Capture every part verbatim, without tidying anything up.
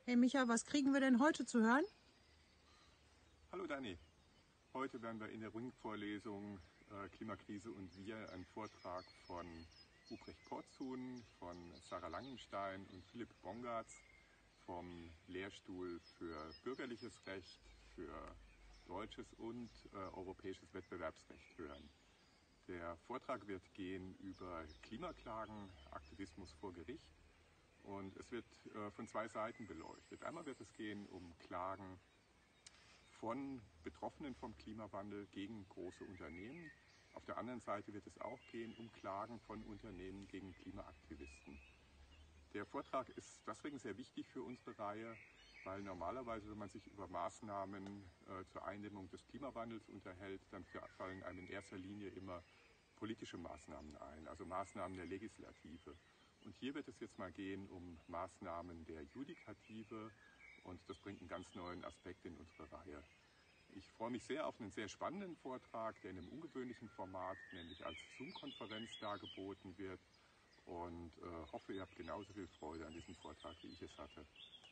Hey Micha, was kriegen wir denn heute zu hören? Hallo Dani, heute werden wir in der Ring-Vorlesung äh, Klimakrise und wir einen Vortrag von Ruprecht Porzun, von Sarah Langenstein und Philipp Bongartz vom Lehrstuhl für Bürgerliches Recht, für deutsches und äh, europäisches Wettbewerbsrecht hören. Der Vortrag wird gehen über Klimaklagen, Aktivismus vor Gericht und es wird äh, von zwei Seiten beleuchtet. Einmal wird es gehen um Klagen von Betroffenen vom Klimawandel gegen große Unternehmen. Auf der anderen Seite wird es auch gehen um Klagen von Unternehmen gegen Klimaaktivisten. Der Vortrag ist deswegen sehr wichtig für unsere Reihe, weil normalerweise, wenn man sich über Maßnahmen äh, zur Eindämmung des Klimawandels unterhält, dann fallen einem in erster Linie immer politische Maßnahmen ein, also Maßnahmen der Legislative. Und hier wird es jetzt mal gehen um Maßnahmen der Judikative und das bringt einen ganz neuen Aspekt in unsere Reihe. Ich freue mich sehr auf einen sehr spannenden Vortrag, der in einem ungewöhnlichen Format, nämlich als Zoom-Konferenz dargeboten wird und äh, hoffe, ihr habt genauso viel Freude an diesem Vortrag, wie ich es hatte.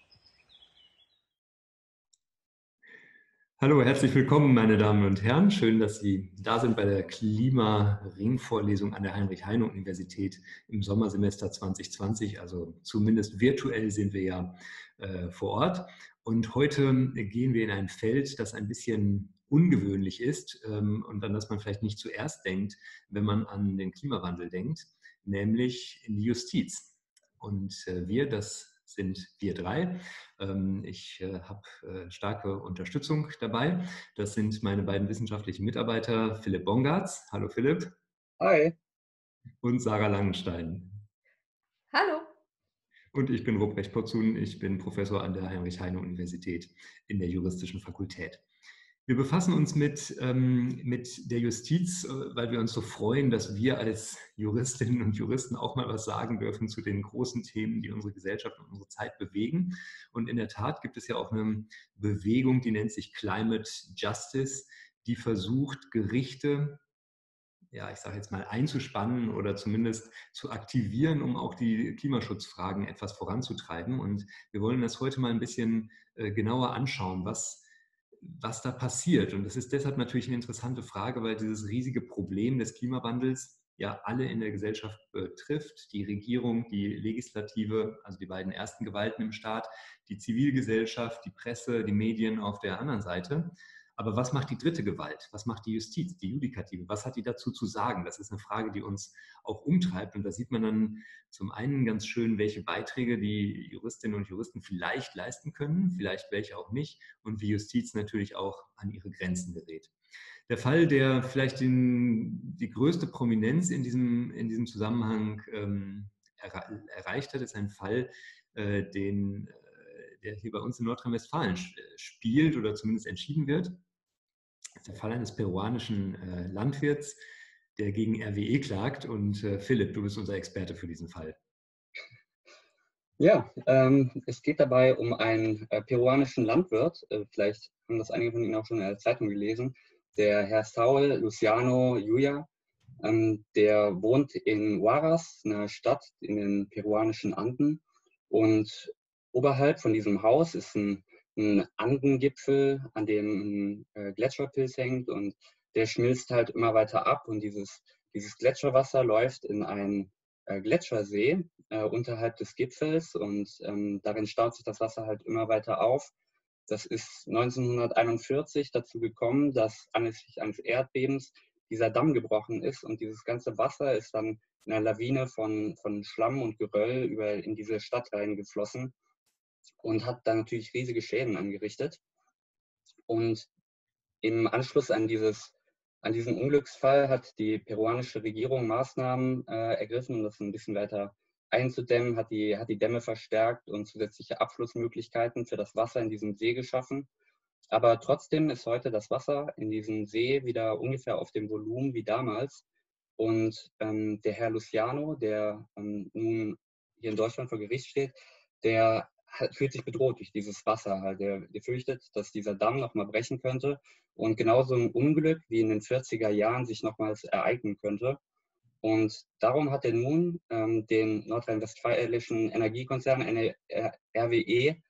Hallo, herzlich willkommen, meine Damen und Herren. Schön, dass Sie da sind bei der Klima-Ring-Vorlesung an der Heinrich-Heine-Universität im Sommersemester zwanzig zwanzig. Also zumindest virtuell sind wir ja äh, vor Ort. Und heute gehen wir in ein Feld, das ein bisschen ungewöhnlich ist ähm, und an das man vielleicht nicht zuerst denkt, wenn man an den Klimawandel denkt, nämlich in die Justiz. Und äh, wir, das sind wir drei. Ich habe starke Unterstützung dabei. Das sind meine beiden wissenschaftlichen Mitarbeiter, Philipp Bongartz. Hallo Philipp. Hi. Und Sarah Langenstein. Hallo. Und ich bin Ruprecht Porzun. Ich bin Professor an der Heinrich-Heine-Universität in der juristischen Fakultät. Wir befassen uns mit, ähm, mit der Justiz, weil wir uns so freuen, dass wir als Juristinnen und Juristen auch mal was sagen dürfen zu den großen Themen, die unsere Gesellschaft und unsere Zeit bewegen. Und in der Tat gibt es ja auch eine Bewegung, die nennt sich Climate Justice, die versucht, Gerichte, ja, ich sage jetzt mal, einzuspannen oder zumindest zu aktivieren, um auch die Klimaschutzfragen etwas voranzutreiben. Und wir wollen das heute mal ein bisschen äh, genauer anschauen, was was da passiert. Und das ist deshalb natürlich eine interessante Frage, weil dieses riesige Problem des Klimawandels ja alle in der Gesellschaft betrifft. Die Regierung, die Legislative, also die beiden ersten Gewalten im Staat, die Zivilgesellschaft, die Presse, die Medien auf der anderen Seite. Aber was macht die dritte Gewalt? Was macht die Justiz, die Judikative? Was hat die dazu zu sagen? Das ist eine Frage, die uns auch umtreibt. Und da sieht man dann zum einen ganz schön, welche Beiträge die Juristinnen und Juristen vielleicht leisten können, vielleicht welche auch nicht, und wie Justiz natürlich auch an ihre Grenzen gerät. Der Fall, der vielleicht den, die größte Prominenz in diesem, in diesem Zusammenhang ähm, er, erreicht hat, ist ein Fall, äh, den, äh, der hier bei uns in Nordrhein-Westfalen spielt oder zumindest entschieden wird. Das ist der Fall eines peruanischen äh, Landwirts, der gegen R W E klagt. Und äh, Philipp, du bist unser Experte für diesen Fall. Ja, ähm, es geht dabei um einen äh, peruanischen Landwirt. Äh, vielleicht haben das einige von Ihnen auch schon in der Zeitung gelesen. Der Herr Saul Luciano Yuya, ähm, der wohnt in Huaraz, einer Stadt in den peruanischen Anden. Und oberhalb von diesem Haus ist ein, ein Andengipfel, an dem ein äh, Gletscherpilz hängt. Und der schmilzt halt immer weiter ab. Und dieses, dieses Gletscherwasser läuft in einen äh, Gletschersee äh, unterhalb des Gipfels. Und ähm, darin staut sich das Wasser halt immer weiter auf. Das ist neunzehnhunderteinundvierzig dazu gekommen, dass anlässlich eines Erdbebens dieser Damm gebrochen ist und dieses ganze Wasser ist dann in einer Lawine von, von Schlamm und Geröll über in diese Stadt reingeflossen und hat dann natürlich riesige Schäden angerichtet. Und im Anschluss an, dieses, an diesen Unglücksfall hat die peruanische Regierung Maßnahmen äh, ergriffen, um das ein bisschen weiter einzudämmen, hat die, hat die Dämme verstärkt und zusätzliche Abflussmöglichkeiten für das Wasser in diesem See geschaffen. Aber trotzdem ist heute das Wasser in diesem See wieder ungefähr auf dem Volumen wie damals. Und ähm, der Herr Luciano, der ähm, nun hier in Deutschland vor Gericht steht, der hat, fühlt sich bedroht durch dieses Wasser. Halt. Der, der fürchtet, dass dieser Damm nochmal brechen könnte und genauso ein Unglück wie in den vierziger Jahren sich nochmals ereignen könnte. Und darum hat er nun ähm, den nordrhein-westfälischen Energiekonzern R W E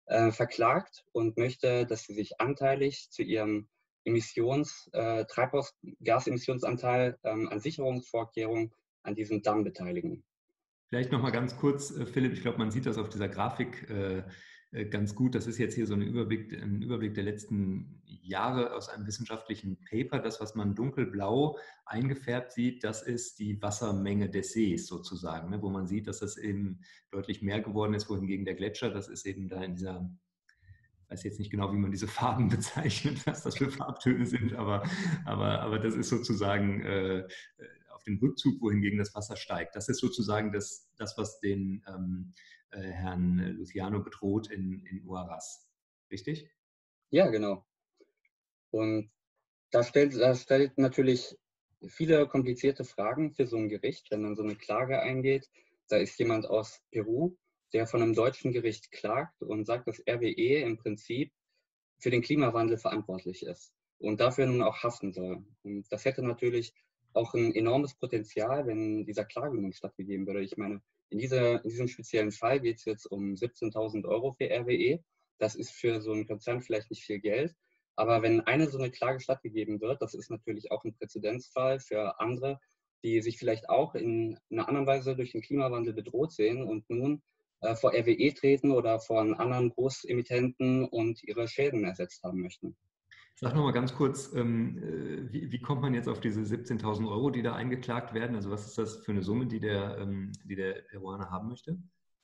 äh, verklagt und möchte, dass sie sich anteilig zu ihrem Emissions, äh, Treibhausgasemissionsanteil ähm, an Sicherungsvorkehrungen an diesem Damm beteiligen. Vielleicht noch mal ganz kurz, äh, Philipp, ich glaube, man sieht das auf dieser Grafik äh, äh, ganz gut. Das ist jetzt hier so ein Überblick, ein Überblick der letzten Jahre aus einem wissenschaftlichen Paper. Das, was man dunkelblau eingefärbt sieht, das ist die Wassermenge des Sees sozusagen, ne, wo man sieht, dass das eben deutlich mehr geworden ist, wohingegen der Gletscher, das ist eben da in dieser, ich weiß jetzt nicht genau, wie man diese Farben bezeichnet, was das für Farbtöne sind, aber, aber, aber das ist sozusagen äh, auf dem Rückzug, wohingegen das Wasser steigt. Das ist sozusagen das, das was den ähm, äh, Herrn Luciano bedroht in, in Huaraz. Richtig? Ja, genau. Und da stellt, das stellt natürlich viele komplizierte Fragen für so ein Gericht, wenn man so eine Klage eingeht. Da ist jemand aus Peru, der von einem deutschen Gericht klagt und sagt, dass R W E im Prinzip für den Klimawandel verantwortlich ist und dafür nun auch haften soll. Und das hätte natürlich auch ein enormes Potenzial, wenn dieser Klage nun stattgegeben würde. Ich meine, in, dieser, in diesem speziellen Fall geht es jetzt um siebzehntausend Euro für R W E. Das ist für so einen Konzern vielleicht nicht viel Geld. Aber wenn eine so eine Klage stattgegeben wird, das ist natürlich auch ein Präzedenzfall für andere, die sich vielleicht auch in einer anderen Weise durch den Klimawandel bedroht sehen und nun äh, vor R W E treten oder vor einen anderen Großemittenten und ihre Schäden ersetzt haben möchten. Sag noch mal ganz kurz, ähm, wie, wie kommt man jetzt auf diese siebzehntausend Euro, die da eingeklagt werden? Also was ist das für eine Summe, die der, ähm, die der Peruaner haben möchte?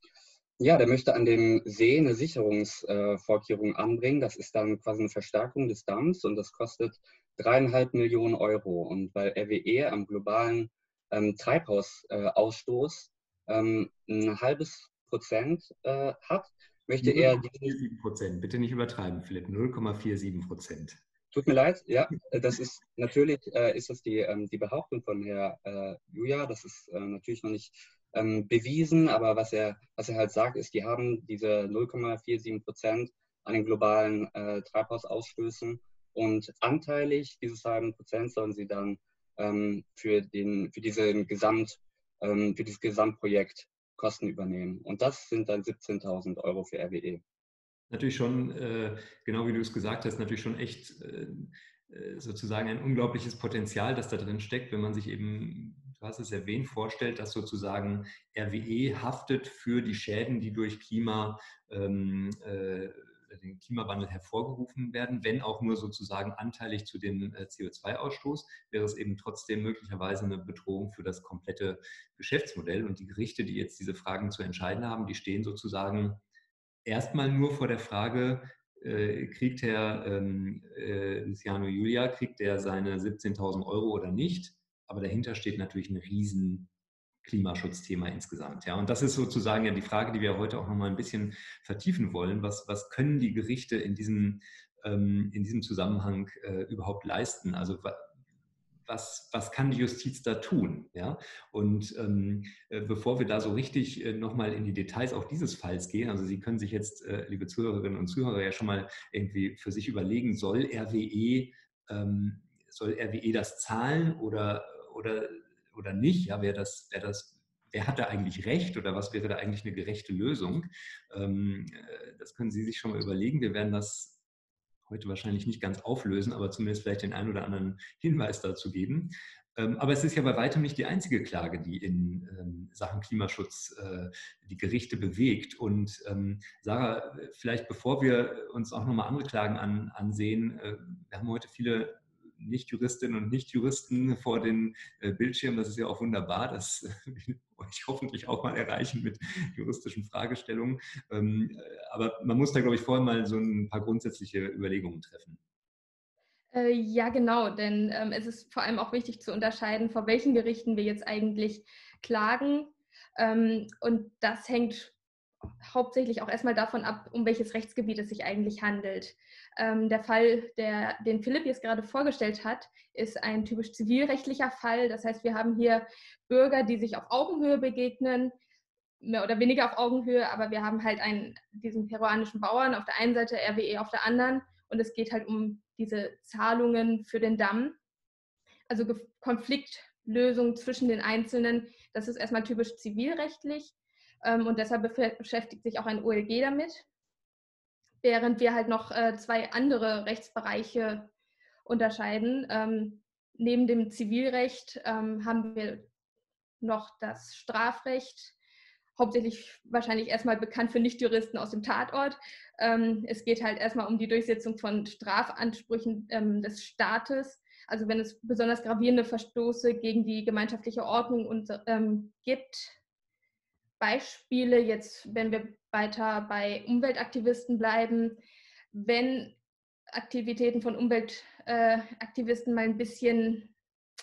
Ja, der möchte an dem See eine Sicherungsvorkehrung äh, anbringen. Das ist dann quasi eine Verstärkung des Damms und das kostet dreieinhalb Millionen Euro. Und weil R W E am globalen ähm, Treibhausausstoß ähm, ein halbes Prozent äh, hat, möchte er... null Komma siebenundvierzig Prozent, bitte nicht übertreiben, Philipp, null Komma siebenundvierzig Prozent. Tut mir leid, ja, das ist natürlich, äh, ist das die, ähm, die Behauptung von Herrn äh, Julia, das ist äh, natürlich noch nicht ähm, bewiesen, aber was er, was er halt sagt, ist, die haben diese null Komma siebenundvierzig Prozent an den globalen äh, Treibhausausstößen und anteilig dieses halben Prozent sollen sie dann ähm, für, den, für, diese Gesamt, ähm, für dieses Gesamtprojekt Kosten übernehmen. Und das sind dann siebzehntausend Euro für R W E. Natürlich schon, äh, genau wie du es gesagt hast, natürlich schon echt äh, sozusagen ein unglaubliches Potenzial, das da drin steckt, wenn man sich eben, du hast es erwähnt, vorstellt, dass sozusagen R W E haftet für die Schäden, die durch Klima, ähm, äh, den Klimawandel hervorgerufen werden, wenn auch nur sozusagen anteilig zu dem äh, C O zwei Ausstoß, wäre es eben trotzdem möglicherweise eine Bedrohung für das komplette Geschäftsmodell. Und die Gerichte, die jetzt diese Fragen zu entscheiden haben, die stehen sozusagen erstmal nur vor der Frage, äh, kriegt Herr ähm, äh, Luciano Julia, kriegt er seine siebzehntausend Euro oder nicht? Aber dahinter steht natürlich ein riesen Klimaschutzthema insgesamt. Ja? Und das ist sozusagen ja die Frage, die wir heute auch noch mal ein bisschen vertiefen wollen. Was, was können die Gerichte in diesem, ähm, in diesem Zusammenhang äh, überhaupt leisten? Also Was, was kann die Justiz da tun? Ja? Und ähm, äh, bevor wir da so richtig äh, nochmal in die Details auch dieses Falls gehen, also Sie können sich jetzt, äh, liebe Zuhörerinnen und Zuhörer, ja schon mal irgendwie für sich überlegen, soll R W E, ähm, soll R W E das zahlen oder, oder, oder nicht? Ja, wer, das, wer, das, wer hat da eigentlich Recht oder was wäre da eigentlich eine gerechte Lösung? Ähm, äh, das können Sie sich schon mal überlegen. Wir werden das heute wahrscheinlich nicht ganz auflösen, aber zumindest vielleicht den einen oder anderen Hinweis dazu geben. Aber es ist ja bei weitem nicht die einzige Klage, die in ähm, Sachen Klimaschutz äh, die Gerichte bewegt. Und ähm, Sarah, vielleicht bevor wir uns auch nochmal andere Klagen an, ansehen, äh, wir haben heute viele Nichtjuristinnen und Nichtjuristen vor den äh, Bildschirmen. Das ist ja auch wunderbar. Das will euch hoffentlich auch mal erreichen mit juristischen Fragestellungen. Ähm, aber man muss da, glaube ich, vorher mal so ein paar grundsätzliche Überlegungen treffen. Äh, ja, genau, denn ähm, es ist vor allem auch wichtig zu unterscheiden, vor welchen Gerichten wir jetzt eigentlich klagen. Ähm, und das hängt hauptsächlich auch erstmal davon ab, um welches Rechtsgebiet es sich eigentlich handelt. Ähm, der Fall, der, den Philipp jetzt gerade vorgestellt hat, ist ein typisch zivilrechtlicher Fall. Das heißt, wir haben hier Bürger, die sich auf Augenhöhe begegnen, mehr oder weniger auf Augenhöhe, aber wir haben halt einen, diesen peruanischen Bauern auf der einen Seite, R W E auf der anderen, und es geht halt um diese Zahlungen für den Damm. Also Konfliktlösung zwischen den Einzelnen, das ist erstmal typisch zivilrechtlich. Und deshalb beschäftigt sich auch ein O L G damit. während wir halt noch äh, zwei andere Rechtsbereiche unterscheiden. Ähm, neben dem Zivilrecht ähm, haben wir noch das Strafrecht, hauptsächlich wahrscheinlich erstmal bekannt für Nichtjuristen aus dem Tatort. Ähm, es geht halt erstmal um die Durchsetzung von Strafansprüchen ähm, des Staates, also wenn es besonders gravierende Verstoße gegen die gemeinschaftliche Ordnung und, ähm, gibt. Beispiele jetzt, wenn wir weiter bei Umweltaktivisten bleiben, wenn Aktivitäten von Umweltaktivisten äh, mal ein bisschen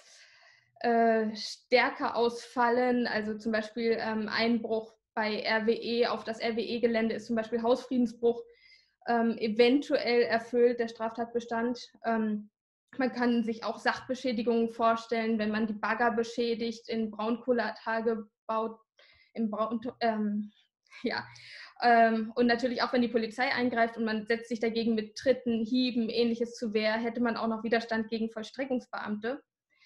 äh, stärker ausfallen, also zum Beispiel ähm, Einbruch bei R W E auf das R W E-Gelände ist zum Beispiel Hausfriedensbruch ähm, eventuell erfüllt, der Straftatbestand. Ähm, man kann sich auch Sachbeschädigungen vorstellen, wenn man die Bagger beschädigt in Braunkohletagebau, im Braun, ähm, ja, ähm, und natürlich auch, wenn die Polizei eingreift und man setzt sich dagegen mit Tritten, Hieben, ähnliches zu Wehr, hätte man auch noch Widerstand gegen Vollstreckungsbeamte.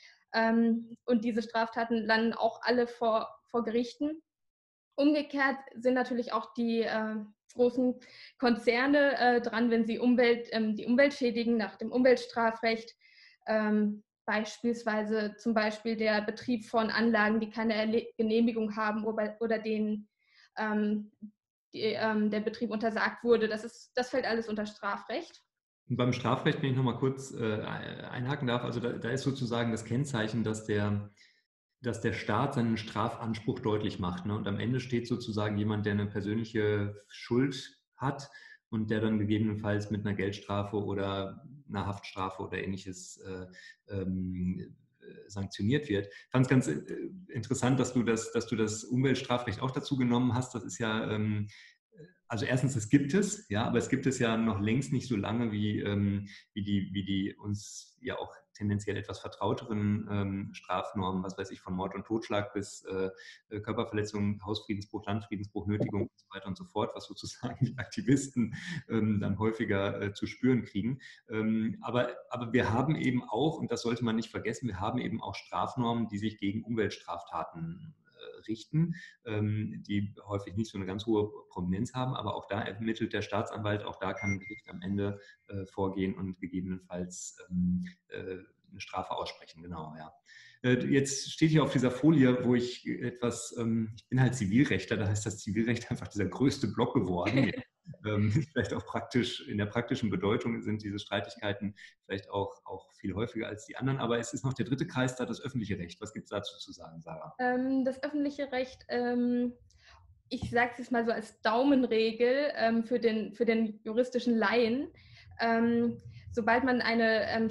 Ähm, und diese Straftaten landen auch alle vor, vor Gerichten. Umgekehrt sind natürlich auch die äh, großen Konzerne äh, dran, wenn sie Umwelt, ähm, die Umwelt schädigen nach dem Umweltstrafrecht. Ähm, beispielsweise zum Beispiel der Betrieb von Anlagen, die keine Erle Genehmigung haben oder, oder denen ähm, die, ähm, der Betrieb untersagt wurde. Das, ist, das fällt alles unter Strafrecht. Und beim Strafrecht, wenn ich nochmal kurz äh, einhaken darf, also da, da ist sozusagen das Kennzeichen, dass der, dass der Staat seinen Strafanspruch deutlich macht. Ne? Und am Ende steht sozusagen jemand, der eine persönliche Schuld hat und der dann gegebenenfalls mit einer Geldstrafe oder einer Haftstrafe oder ähnliches äh, ähm, sanktioniert wird. Ich fand es ganz äh, interessant, dass du das, dass du das Umweltstrafrecht auch dazu genommen hast. Das ist ja ähm, also erstens, es gibt es, ja, aber es gibt es ja noch längst nicht so lange, wie, ähm, wie, die, wie die uns ja auch tendenziell etwas vertrauteren ähm, Strafnormen, was weiß ich, von Mord und Totschlag bis äh, Körperverletzung, Hausfriedensbruch, Landfriedensbruch, Nötigung und so weiter und so fort, was sozusagen die Aktivisten ähm, dann häufiger äh, zu spüren kriegen. Ähm, aber, aber wir haben eben auch, und das sollte man nicht vergessen, wir haben eben auch Strafnormen, die sich gegen Umweltstraftaten richten, die häufig nicht so eine ganz hohe Prominenz haben, aber auch da ermittelt der Staatsanwalt, auch da kann ein Gericht am Ende äh, vorgehen und gegebenenfalls ähm, äh, eine Strafe aussprechen. Genau, ja. Äh, jetzt steht hier auf dieser Folie, wo ich etwas, ähm, ich bin halt Zivilrechtler, da heißt das Zivilrecht einfach dieser größte Block geworden. ähm, vielleicht auch praktisch, in der praktischen Bedeutung sind diese Streitigkeiten vielleicht auch, auch viel häufiger als die anderen, aber es ist noch der dritte Kreis da, das öffentliche Recht. Was gibt es dazu zu sagen, Sarah? Ähm, das öffentliche Recht, ähm, ich sage es jetzt mal so als Daumenregel ähm, für, den, für den juristischen Laien, ähm, sobald man eine ähm,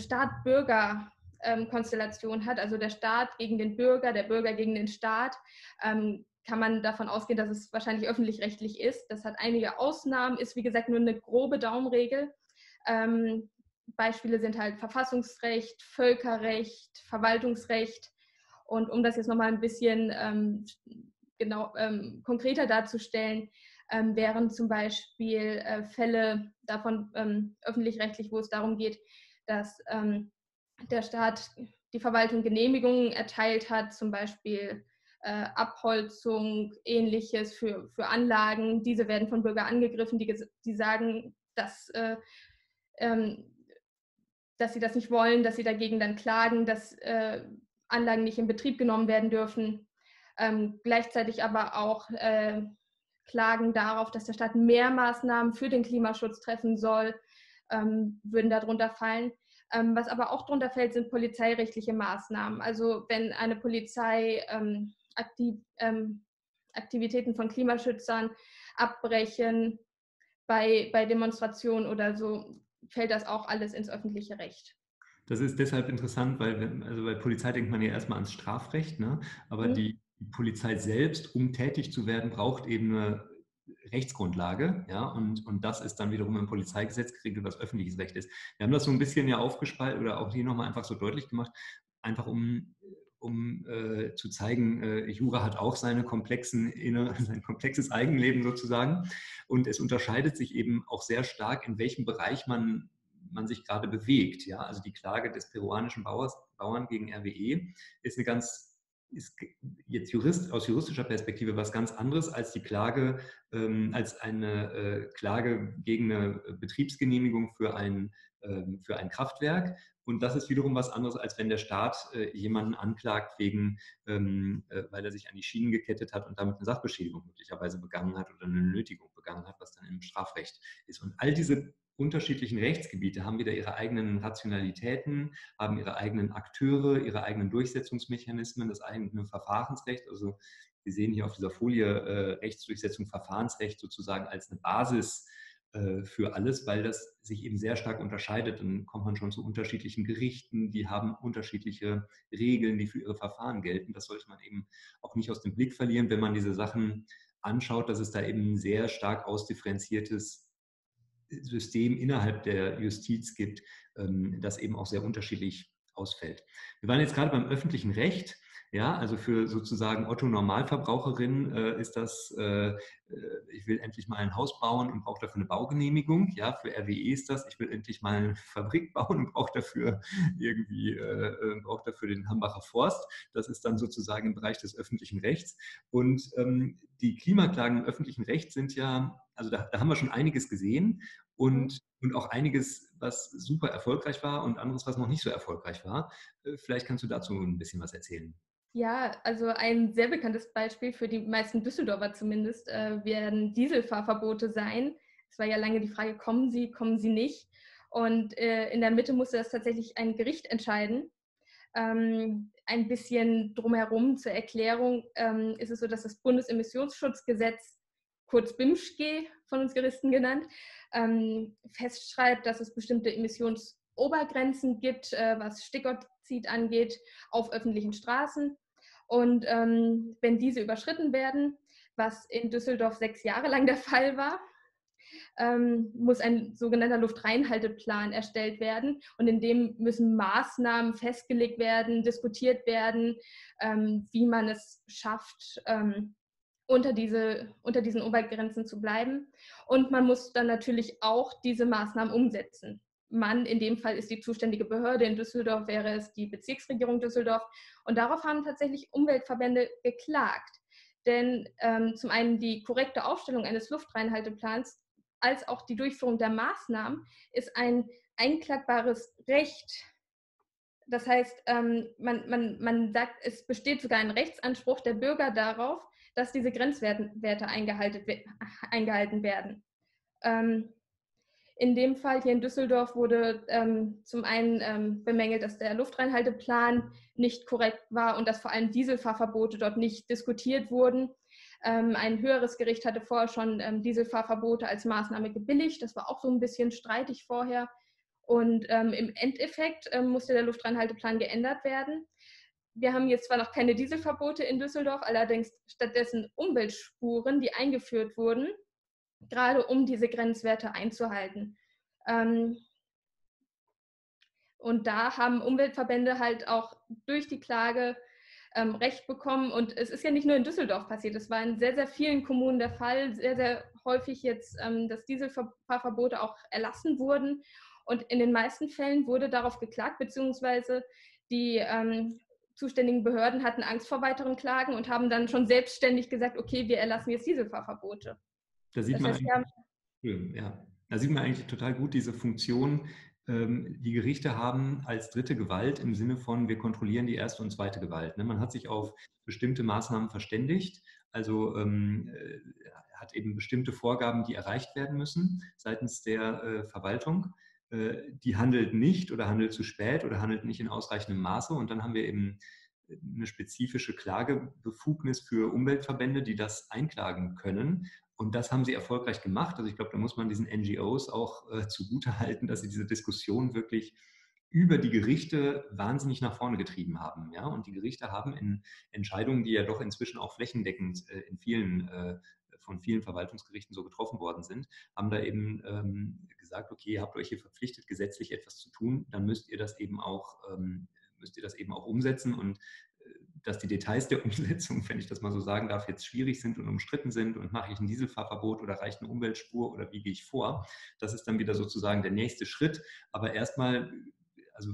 Staat-Bürger-Konstellation hat, also der Staat gegen den Bürger, der Bürger gegen den Staat, ähm, kann man davon ausgehen, dass es wahrscheinlich öffentlich-rechtlich ist. Das hat einige Ausnahmen, ist wie gesagt nur eine grobe Daumenregel. Ähm, Beispiele sind halt Verfassungsrecht, Völkerrecht, Verwaltungsrecht. Und um das jetzt nochmal ein bisschen ähm, genau, ähm, konkreter darzustellen, ähm, wären zum Beispiel äh, Fälle davon ähm, öffentlich-rechtlich, wo es darum geht, dass ähm, der Staat die Verwaltung Genehmigungen erteilt hat, zum Beispiel äh, Abholzung, ähnliches für, für Anlagen. Diese werden von Bürgern angegriffen, die, die sagen, dass, äh, ähm, dass sie das nicht wollen, dass sie dagegen dann klagen, dass äh, Anlagen nicht in Betrieb genommen werden dürfen. Ähm, gleichzeitig aber auch äh, Klagen darauf, dass der Staat mehr Maßnahmen für den Klimaschutz treffen soll, ähm, würden darunter fallen. Ähm, was aber auch darunter fällt, sind polizeirechtliche Maßnahmen. Also wenn eine Polizei ähm, aktiv, ähm, Aktivitäten von Klimaschützern abbrechen bei, bei Demonstrationen oder so, fällt das auch alles ins öffentliche Recht. Das ist deshalb interessant, weil also bei Polizei denkt man ja erstmal ans Strafrecht, ne? Aber mhm. die, die Polizei selbst, um tätig zu werden, braucht eben eine Rechtsgrundlage, ja, und, und das ist dann wiederum im Polizeigesetz geregelt, was öffentliches Recht ist. Wir haben das so ein bisschen ja aufgespalten oder auch hier nochmal einfach so deutlich gemacht, einfach um, um äh, zu zeigen, äh, Jura hat auch seine komplexen, sein komplexes Eigenleben sozusagen und es unterscheidet sich eben auch sehr stark, in welchem Bereich man man sich gerade bewegt. Ja? Also die Klage des peruanischen Bauers, Bauern gegen R W E ist eine ganz ist jetzt Jurist, aus juristischer Perspektive was ganz anderes als die Klage, ähm, als eine äh, Klage gegen eine Betriebsgenehmigung für ein, ähm, für ein Kraftwerk. Und das ist wiederum was anderes, als wenn der Staat äh, jemanden anklagt, wegen, ähm, äh, weil er sich an die Schienen gekettet hat und damit eine Sachbeschädigung möglicherweise begangen hat oder eine Nötigung begangen hat, was dann im Strafrecht ist. Und all diese unterschiedlichen Rechtsgebiete haben wieder ihre eigenen Rationalitäten, haben ihre eigenen Akteure, ihre eigenen Durchsetzungsmechanismen, das eigene Verfahrensrecht. Also wir sehen hier auf dieser Folie äh, Rechtsdurchsetzung, Verfahrensrecht sozusagen als eine Basis äh, für alles, weil das sich eben sehr stark unterscheidet. Dann kommt man schon zu unterschiedlichen Gerichten, die haben unterschiedliche Regeln, die für ihre Verfahren gelten. Das sollte man eben auch nicht aus dem Blick verlieren, wenn man diese Sachen anschaut, dass es da eben ein sehr stark ausdifferenziertes System innerhalb der Justiz gibt, das eben auch sehr unterschiedlich ausfällt. Wir waren jetzt gerade beim öffentlichen Recht. Ja, also für sozusagen Otto-Normalverbraucherin äh, ist das, äh, ich will endlich mal ein Haus bauen und brauche dafür eine Baugenehmigung. Ja, für R W E ist das, ich will endlich mal eine Fabrik bauen und brauche dafür irgendwie, äh, brauche dafür den Hambacher Forst. Das ist dann sozusagen im Bereich des öffentlichen Rechts. Und ähm, die Klimaklagen im öffentlichen Recht sind ja, also da, da haben wir schon einiges gesehen und, und auch einiges, was super erfolgreich war und anderes, was noch nicht so erfolgreich war. Vielleicht kannst du dazu ein bisschen was erzählen. Ja, also ein sehr bekanntes Beispiel für die meisten Düsseldorfer zumindest äh, werden Dieselfahrverbote sein. Es war ja lange die Frage, kommen sie, kommen sie nicht? Und äh, in der Mitte musste das tatsächlich ein Gericht entscheiden. Ähm, ein bisschen drumherum zur Erklärung ähm, ist es so, dass das Bundesemissionsschutzgesetz, kurz BIMSchG von uns Juristen genannt, ähm, festschreibt, dass es bestimmte Emissionsobergrenzen gibt, äh, was Stickoxid angeht, auf öffentlichen Straßen. Und ähm, wenn diese überschritten werden, was in Düsseldorf sechs Jahre lang der Fall war, ähm, muss ein sogenannter Luftreinhalteplan erstellt werden. Und in dem müssen Maßnahmen festgelegt werden, diskutiert werden, ähm, wie man es schafft, ähm, unter, diese, unter diesen Obergrenzen zu bleiben. Und man muss dann natürlich auch diese Maßnahmen umsetzen. Man, in dem Fall ist die zuständige Behörde, in Düsseldorf wäre es die Bezirksregierung Düsseldorf. Und darauf haben tatsächlich Umweltverbände geklagt. Denn ähm, zum einen die korrekte Aufstellung eines Luftreinhalteplans als auch die Durchführung der Maßnahmen ist ein einklagbares Recht. Das heißt, ähm, man, man, man sagt, es besteht sogar ein Rechtsanspruch der Bürger darauf, dass diese Grenzwerte eingehalten, eingehalten werden. Ähm, In dem Fall hier in Düsseldorf wurde ähm, zum einen ähm, bemängelt, dass der Luftreinhalteplan nicht korrekt war und dass vor allem Dieselfahrverbote dort nicht diskutiert wurden. Ähm, ein höheres Gericht hatte vorher schon ähm, Dieselfahrverbote als Maßnahme gebilligt. Das war auch so ein bisschen streitig vorher. Und ähm, im Endeffekt ähm, musste der Luftreinhalteplan geändert werden. Wir haben jetzt zwar noch keine Dieselverbote in Düsseldorf, allerdings stattdessen Umweltspuren, die eingeführt wurden, gerade um diese Grenzwerte einzuhalten. Ähm, und da haben Umweltverbände halt auch durch die Klage ähm, Recht bekommen. Und es ist ja nicht nur in Düsseldorf passiert, es war in sehr, sehr vielen Kommunen der Fall, sehr, sehr häufig jetzt, ähm, dass Dieselfahrverbote auch erlassen wurden. Und in den meisten Fällen wurde darauf geklagt, beziehungsweise die ähm, zuständigen Behörden hatten Angst vor weiteren Klagen und haben dann schon selbstständig gesagt, okay, wir erlassen jetzt Dieselfahrverbote. Da sieht, Das man heißt, ja, ja, da sieht man eigentlich total gut diese Funktion, ähm, die Gerichte haben als dritte Gewalt im Sinne von, wir kontrollieren die erste und zweite Gewalt. Ne? Man hat sich auf bestimmte Maßnahmen verständigt, also ähm, äh, hat eben bestimmte Vorgaben, die erreicht werden müssen seitens der äh, Verwaltung. Äh, die handelt nicht oder handelt zu spät oder handelt nicht in ausreichendem Maße. Und dann haben wir eben eine spezifische Klagebefugnis für Umweltverbände, die das einklagen können. Und das haben sie erfolgreich gemacht. Also ich glaube, da muss man diesen N G Os auch äh, zugutehalten, dass sie diese Diskussion wirklich über die Gerichte wahnsinnig nach vorne getrieben haben. Ja? Und die Gerichte haben in Entscheidungen, die ja doch inzwischen auch flächendeckend äh, in vielen, äh, von vielen Verwaltungsgerichten so getroffen worden sind, haben da eben ähm, gesagt, okay, ihr habt euch hier verpflichtet, gesetzlich etwas zu tun, dann müsst ihr das eben auch, ähm, müsst ihr das eben auch umsetzen. Und dass die Details der Umsetzung, wenn ich das mal so sagen darf, jetzt schwierig sind und umstritten sind und mache ich ein Dieselfahrverbot oder reicht eine Umweltspur oder wie gehe ich vor, das ist dann wieder sozusagen der nächste Schritt. Aber erstmal, also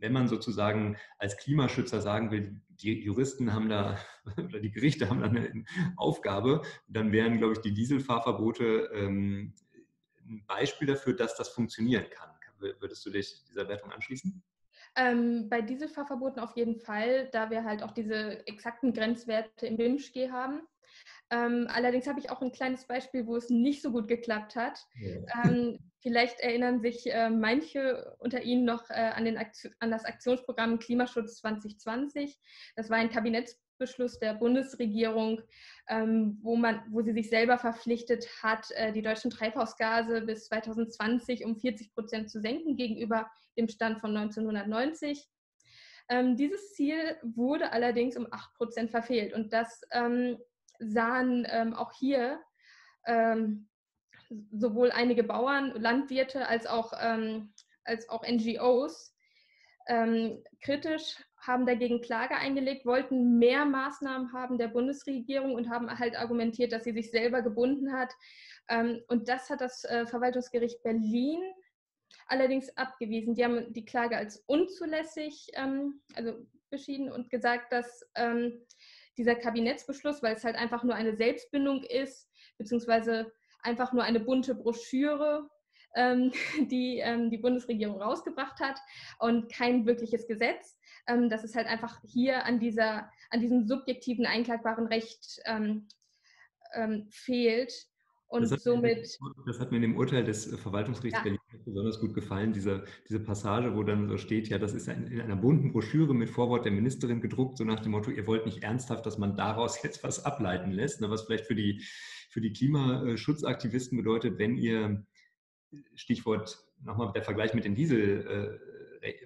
wenn man sozusagen als Klimaschützer sagen will, die Juristen haben da, oder die Gerichte haben da eine Aufgabe, dann wären, glaube ich, die Dieselfahrverbote ähm, ein Beispiel dafür, dass das funktionieren kann. Würdest du dich dieser Wertung anschließen? Ähm, bei Dieselfahrverboten auf jeden Fall, da wir halt auch diese exakten Grenzwerte im B I M S G haben. Ähm, allerdings habe ich auch ein kleines Beispiel, wo es nicht so gut geklappt hat. Ja. Ähm, vielleicht erinnern sich äh, manche unter Ihnen noch äh, an, den Aktion, an das Aktionsprogramm Klimaschutz zwanzig zwanzig. Das war ein Kabinettsbeschluss der Bundesregierung, ähm, wo, man, wo sie sich selber verpflichtet hat, äh, die deutschen Treibhausgase bis zweitausendzwanzig um vierzig Prozent zu senken gegenüber dem Stand von neunzehnhundertneunzig. Ähm, dieses Ziel wurde allerdings um acht Prozent verfehlt und das ähm, sahen ähm, auch hier ähm, sowohl einige Bauern, Landwirte als auch, ähm, als auch N G Os ähm, kritisch, haben dagegen Klage eingelegt, wollten mehr Maßnahmen haben der Bundesregierung und haben halt argumentiert, dass sie sich selber gebunden hat. Ähm, und das hat das äh, Verwaltungsgericht Berlin allerdings abgewiesen. Die haben die Klage als unzulässig ähm, also beschieden und gesagt, dass ähm, dieser Kabinettsbeschluss, weil es halt einfach nur eine Selbstbindung ist, beziehungsweise einfach nur eine bunte Broschüre, ähm, die ähm, die Bundesregierung rausgebracht hat und kein wirkliches Gesetz, ähm, dass es halt einfach hier an, dieser, an diesem subjektiven einklagbaren Recht ähm, ähm, fehlt. Und Das hat, somit, das hat mir in dem Urteil des Verwaltungsgerichts ja, Berlin besonders gut gefallen, diese, diese Passage, wo dann so steht, ja, das ist in einer bunten Broschüre mit Vorwort der Ministerin gedruckt, so nach dem Motto, ihr wollt nicht ernsthaft, dass man daraus jetzt was ableiten lässt, ne, was vielleicht für die, für die Klimaschutzaktivisten bedeutet, wenn ihr, Stichwort nochmal der Vergleich mit den Diesel äh, äh,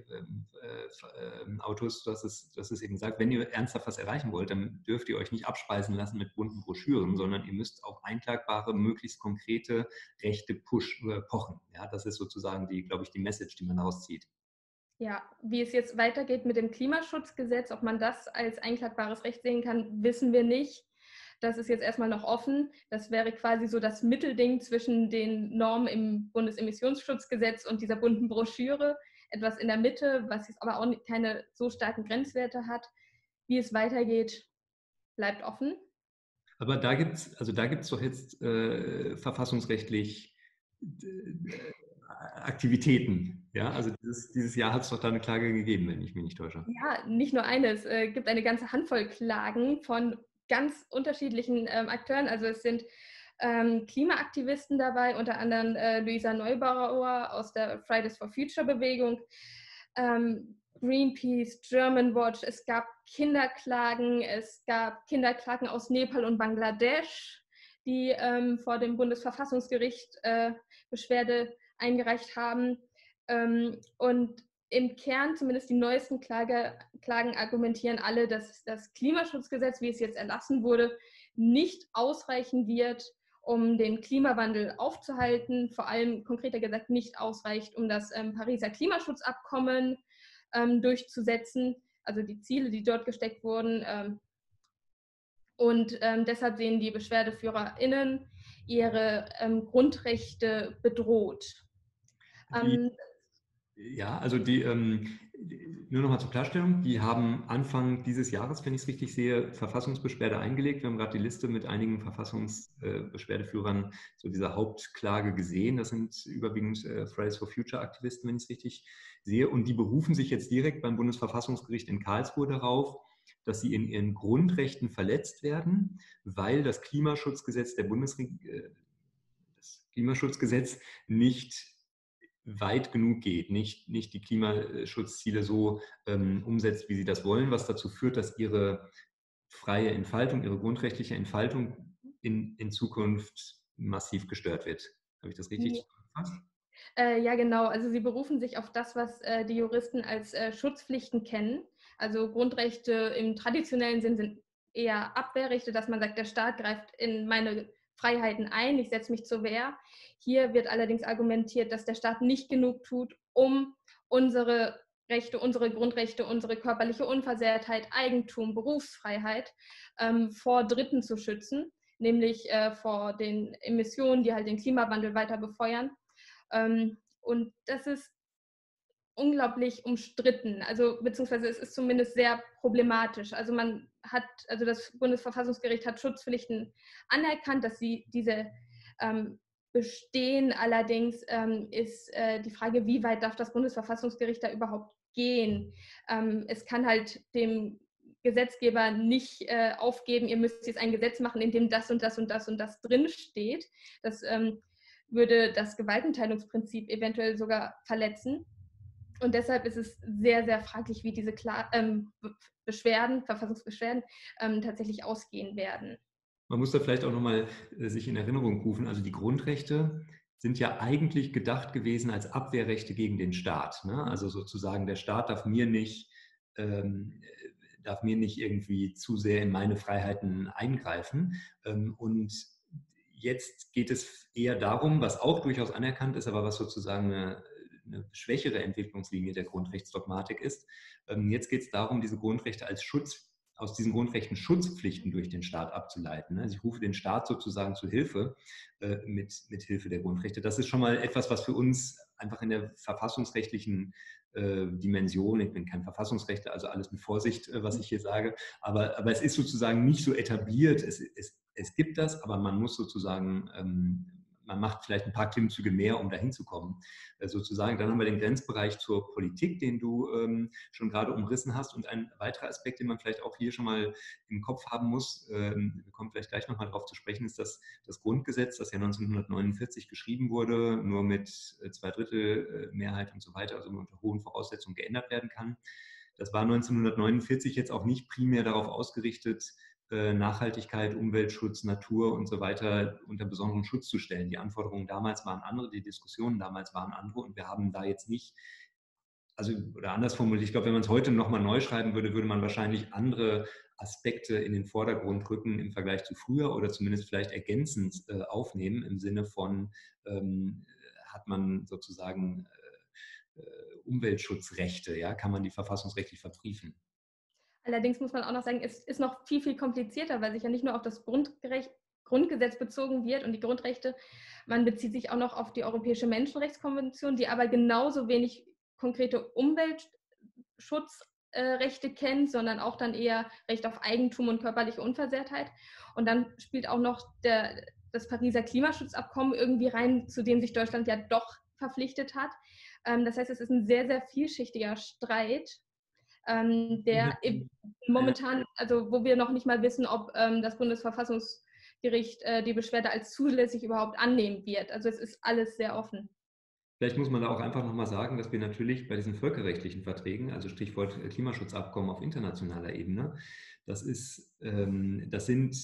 äh, Autos, dass es, dass es eben sagt, wenn ihr ernsthaft was erreichen wollt, dann dürft ihr euch nicht abspeisen lassen mit bunten Broschüren, sondern ihr müsst auf einklagbare, möglichst konkrete Rechte push, äh, pochen. Ja, das ist sozusagen die, glaube ich, die Message, die man daraus zieht. ja, wie es jetzt weitergeht mit dem Klimaschutzgesetz, ob man das als einklagbares Recht sehen kann, wissen wir nicht. Das ist jetzt erstmal noch offen. Das wäre quasi so das Mittelding zwischen den Normen im Bundesemissionsschutzgesetz und dieser bunten Broschüre. Etwas in der Mitte, was jetzt aber auch keine so starken Grenzwerte hat. Wie es weitergeht, bleibt offen. Aber da gibt es also da gibt's doch jetzt äh, verfassungsrechtlich äh, Aktivitäten. Ja? Also dieses, dieses Jahr hat es doch da eine Klage gegeben, wenn ich mich nicht täusche. Ja, nicht nur eine. Es äh, gibt eine ganze Handvoll Klagen von ganz unterschiedlichen ähm, Akteuren. Also es sind ähm, Klimaaktivisten dabei, unter anderem äh, Luisa Neubauer aus der Fridays for Future Bewegung, ähm, Greenpeace, German Watch, es gab Kinderklagen, es gab Kinderklagen aus Nepal und Bangladesch, die ähm, vor dem Bundesverfassungsgericht äh, Beschwerde eingereicht haben. Ähm, und im Kern, zumindest die neuesten Klage, Klagen argumentieren alle, dass das Klimaschutzgesetz, wie es jetzt erlassen wurde, nicht ausreichen wird, um den Klimawandel aufzuhalten, vor allem konkreter gesagt nicht ausreicht, um das ähm, Pariser Klimaschutzabkommen ähm, durchzusetzen, also die Ziele, die dort gesteckt wurden. Ähm, und ähm, deshalb sehen die BeschwerdeführerInnen ihre ähm, Grundrechte bedroht. Die, Ähm, ja, also die, ähm, nur nochmal zur Klarstellung, die haben Anfang dieses Jahres, wenn ich es richtig sehe, Verfassungsbeschwerde eingelegt. Wir haben gerade die Liste mit einigen Verfassungsbeschwerdeführern zu dieser Hauptklage gesehen. Das sind überwiegend äh, Fridays for Future Aktivisten, wenn ich es richtig sehe. Und die berufen sich jetzt direkt beim Bundesverfassungsgericht in Karlsruhe darauf, dass sie in ihren Grundrechten verletzt werden, weil das Klimaschutzgesetz der Bundesregierung, äh, das Klimaschutzgesetz nicht weit genug geht, nicht, nicht die Klimaschutzziele so ähm, umsetzt, wie sie das wollen, was dazu führt, dass ihre freie Entfaltung, ihre grundrechtliche Entfaltung in, in Zukunft massiv gestört wird. Habe ich das richtig gefasst? Äh, ja, genau. Also sie berufen sich auf das, was äh, die Juristen als äh, Schutzpflichten kennen. Also Grundrechte im traditionellen Sinn sind eher Abwehrrechte, dass man sagt, der Staat greift in meine Freiheiten ein, ich setze mich zur Wehr. Hier wird allerdings argumentiert, dass der Staat nicht genug tut, um unsere Rechte, unsere Grundrechte, unsere körperliche Unversehrtheit, Eigentum, Berufsfreiheit ähm, vor Dritten zu schützen, nämlich äh, vor den Emissionen, die halt den Klimawandel weiter befeuern. Ähm, und das ist unglaublich umstritten, also beziehungsweise es ist zumindest sehr problematisch. Also man hat, also das Bundesverfassungsgericht hat Schutzpflichten anerkannt, dass sie diese ähm, bestehen. Allerdings ähm, ist äh, die Frage, wie weit darf das Bundesverfassungsgericht da überhaupt gehen? Ähm, es kann halt dem Gesetzgeber nicht äh, aufgeben, ihr müsst jetzt ein Gesetz machen, in dem das und das und das und das drinsteht. Das ähm, würde das Gewaltenteilungsprinzip eventuell sogar verletzen. Und deshalb ist es sehr, sehr fraglich, wie diese Kla- ähm, Beschwerden, Verfassungsbeschwerden ähm, tatsächlich ausgehen werden. Man muss da vielleicht auch nochmal äh, sich in Erinnerung rufen, also die Grundrechte sind ja eigentlich gedacht gewesen als Abwehrrechte gegen den Staat. Ne? Also sozusagen, der Staat darf mir nicht, ähm, darf mir nicht irgendwie zu sehr in meine Freiheiten eingreifen. Ähm, und jetzt geht es eher darum, was auch durchaus anerkannt ist, aber was sozusagen eine, eine schwächere Entwicklungslinie der Grundrechtsdogmatik ist. Ähm, jetzt geht es darum, diese Grundrechte als Schutz aus diesen Grundrechten Schutzpflichten durch den Staat abzuleiten. Also ich rufe den Staat sozusagen zu Hilfe äh, mit, mit Hilfe der Grundrechte. Das ist schon mal etwas, was für uns einfach in der verfassungsrechtlichen äh, Dimension, ich bin kein Verfassungsrechtler, also alles mit Vorsicht, äh, was ich hier sage, aber, aber es ist sozusagen nicht so etabliert. Es, es, es gibt das, aber man muss sozusagen, ähm, man macht vielleicht ein paar Klimmzüge mehr, um dahin zu kommen, äh, sozusagen. Dann haben wir den Grenzbereich zur Politik, den du ähm, schon gerade umrissen hast. Und ein weiterer Aspekt, den man vielleicht auch hier schon mal im Kopf haben muss, ähm, wir kommen vielleicht gleich nochmal darauf zu sprechen, ist, dass das Grundgesetz, das ja neunzehnhundertneunundvierzig geschrieben wurde, nur mit äh, zwei Drittel äh, Mehrheit und so weiter, also unter hohen Voraussetzungen geändert werden kann. Das war neunzehnhundertneunundvierzig jetzt auch nicht primär darauf ausgerichtet, Nachhaltigkeit, Umweltschutz, Natur und so weiter unter besonderen Schutz zu stellen. Die Anforderungen damals waren andere, die Diskussionen damals waren andere und wir haben da jetzt nicht, also oder anders formuliert, ich glaube, wenn man es heute nochmal neu schreiben würde, würde man wahrscheinlich andere Aspekte in den Vordergrund rücken im Vergleich zu früher oder zumindest vielleicht ergänzend äh, aufnehmen im Sinne von, ähm, hat man sozusagen äh, Umweltschutzrechte, ja, kann man die verfassungsrechtlich verbriefen. Allerdings muss man auch noch sagen, es ist noch viel, viel komplizierter, weil sich ja nicht nur auf das Grundgerecht, Grundgesetz bezogen wird und die Grundrechte, man bezieht sich auch noch auf die Europäische Menschenrechtskonvention, die aber genauso wenig konkrete Umweltschutzrechte äh, kennt, sondern auch dann eher Recht auf Eigentum und körperliche Unversehrtheit. Und dann spielt auch noch der, das Pariser Klimaschutzabkommen irgendwie rein, zu dem sich Deutschland ja doch verpflichtet hat. Ähm, das heißt, es ist ein sehr, sehr vielschichtiger Streit, Ähm, der momentan, also wo wir noch nicht mal wissen, ob ähm, das Bundesverfassungsgericht äh, die Beschwerde als zulässig überhaupt annehmen wird. Also es ist alles sehr offen. Vielleicht muss man da auch einfach nochmal sagen, dass wir natürlich bei diesen völkerrechtlichen Verträgen, also Stichwort Klimaschutzabkommen auf internationaler Ebene, das, ist, ähm, das sind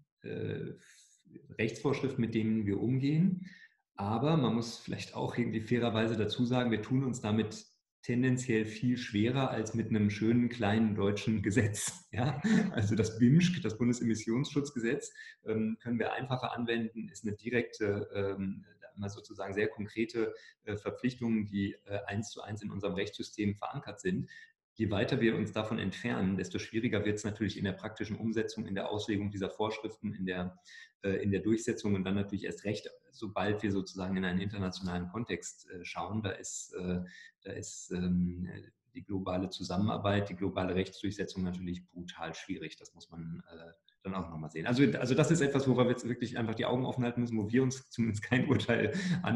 äh, Rechtsvorschriften, mit denen wir umgehen. Aber man muss vielleicht auch irgendwie fairerweise dazu sagen, wir tun uns damit tendenziell viel schwerer als mit einem schönen kleinen deutschen Gesetz. Ja? Also das B I M S G, das Bundesemissionsschutzgesetz, ähm, können wir einfacher anwenden, ist eine direkte, ähm, sozusagen sehr konkrete äh, Verpflichtungen, die äh, eins zu eins in unserem Rechtssystem verankert sind. Je weiter wir uns davon entfernen, desto schwieriger wird es natürlich in der praktischen Umsetzung, in der Auslegung dieser Vorschriften, in der, äh, in der Durchsetzung und dann natürlich erst recht, sobald wir sozusagen in einen internationalen Kontext äh, schauen. Da ist, äh, da ist ähm, die globale Zusammenarbeit, die globale Rechtsdurchsetzung natürlich brutal schwierig. Das muss man äh, dann auch nochmal sehen. Also, also das ist etwas, wo wir jetzt wirklich einfach die Augen offen halten müssen, wo wir uns zumindest kein Urteil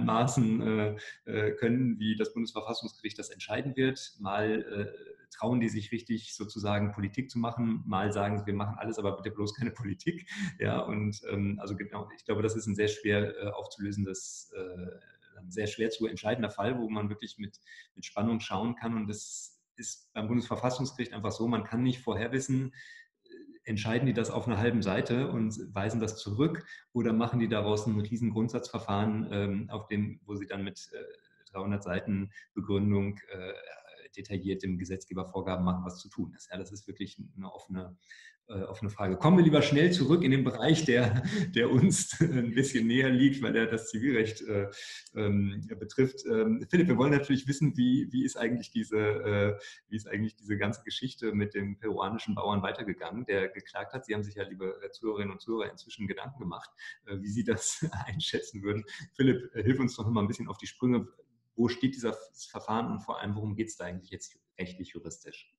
anmaßen äh, können, wie das Bundesverfassungsgericht das entscheiden wird. Mal äh, trauen die sich richtig sozusagen Politik zu machen, mal sagen sie, wir machen alles, aber bitte bloß keine Politik. Ja, und ähm, also genau, ich glaube, das ist ein sehr schwer äh, aufzulösendes, äh, ein sehr schwer zu entscheidender Fall, wo man wirklich mit, mit Spannung schauen kann. Und das ist beim Bundesverfassungsgericht einfach so, man kann nicht vorher wissen, entscheiden die das auf einer halben Seite und weisen das zurück oder machen die daraus ein riesen Grundsatzverfahren, ähm, auf dem, wo sie dann mit äh, dreihundert Seiten Begründung äh, detailliert dem Gesetzgeber Vorgaben machen, was zu tun ist. Ja, das ist wirklich eine offene, äh, offene Frage. Kommen wir lieber schnell zurück in den Bereich, der, der uns ein bisschen näher liegt, weil er das Zivilrecht äh, ähm, betrifft. Ähm, Philipp, wir wollen natürlich wissen, wie, wie, ist eigentlich diese, äh, wie ist eigentlich diese ganze Geschichte mit dem peruanischen Bauern weitergegangen, der geklagt hat. Sie haben sich ja, liebe Zuhörerinnen und Zuhörer, inzwischen Gedanken gemacht, äh, wie Sie das einschätzen würden. Philipp, hilf uns doch noch mal ein bisschen auf die Sprünge. wo steht dieses Verfahren und vor allem, worum geht es da eigentlich jetzt rechtlich juristisch?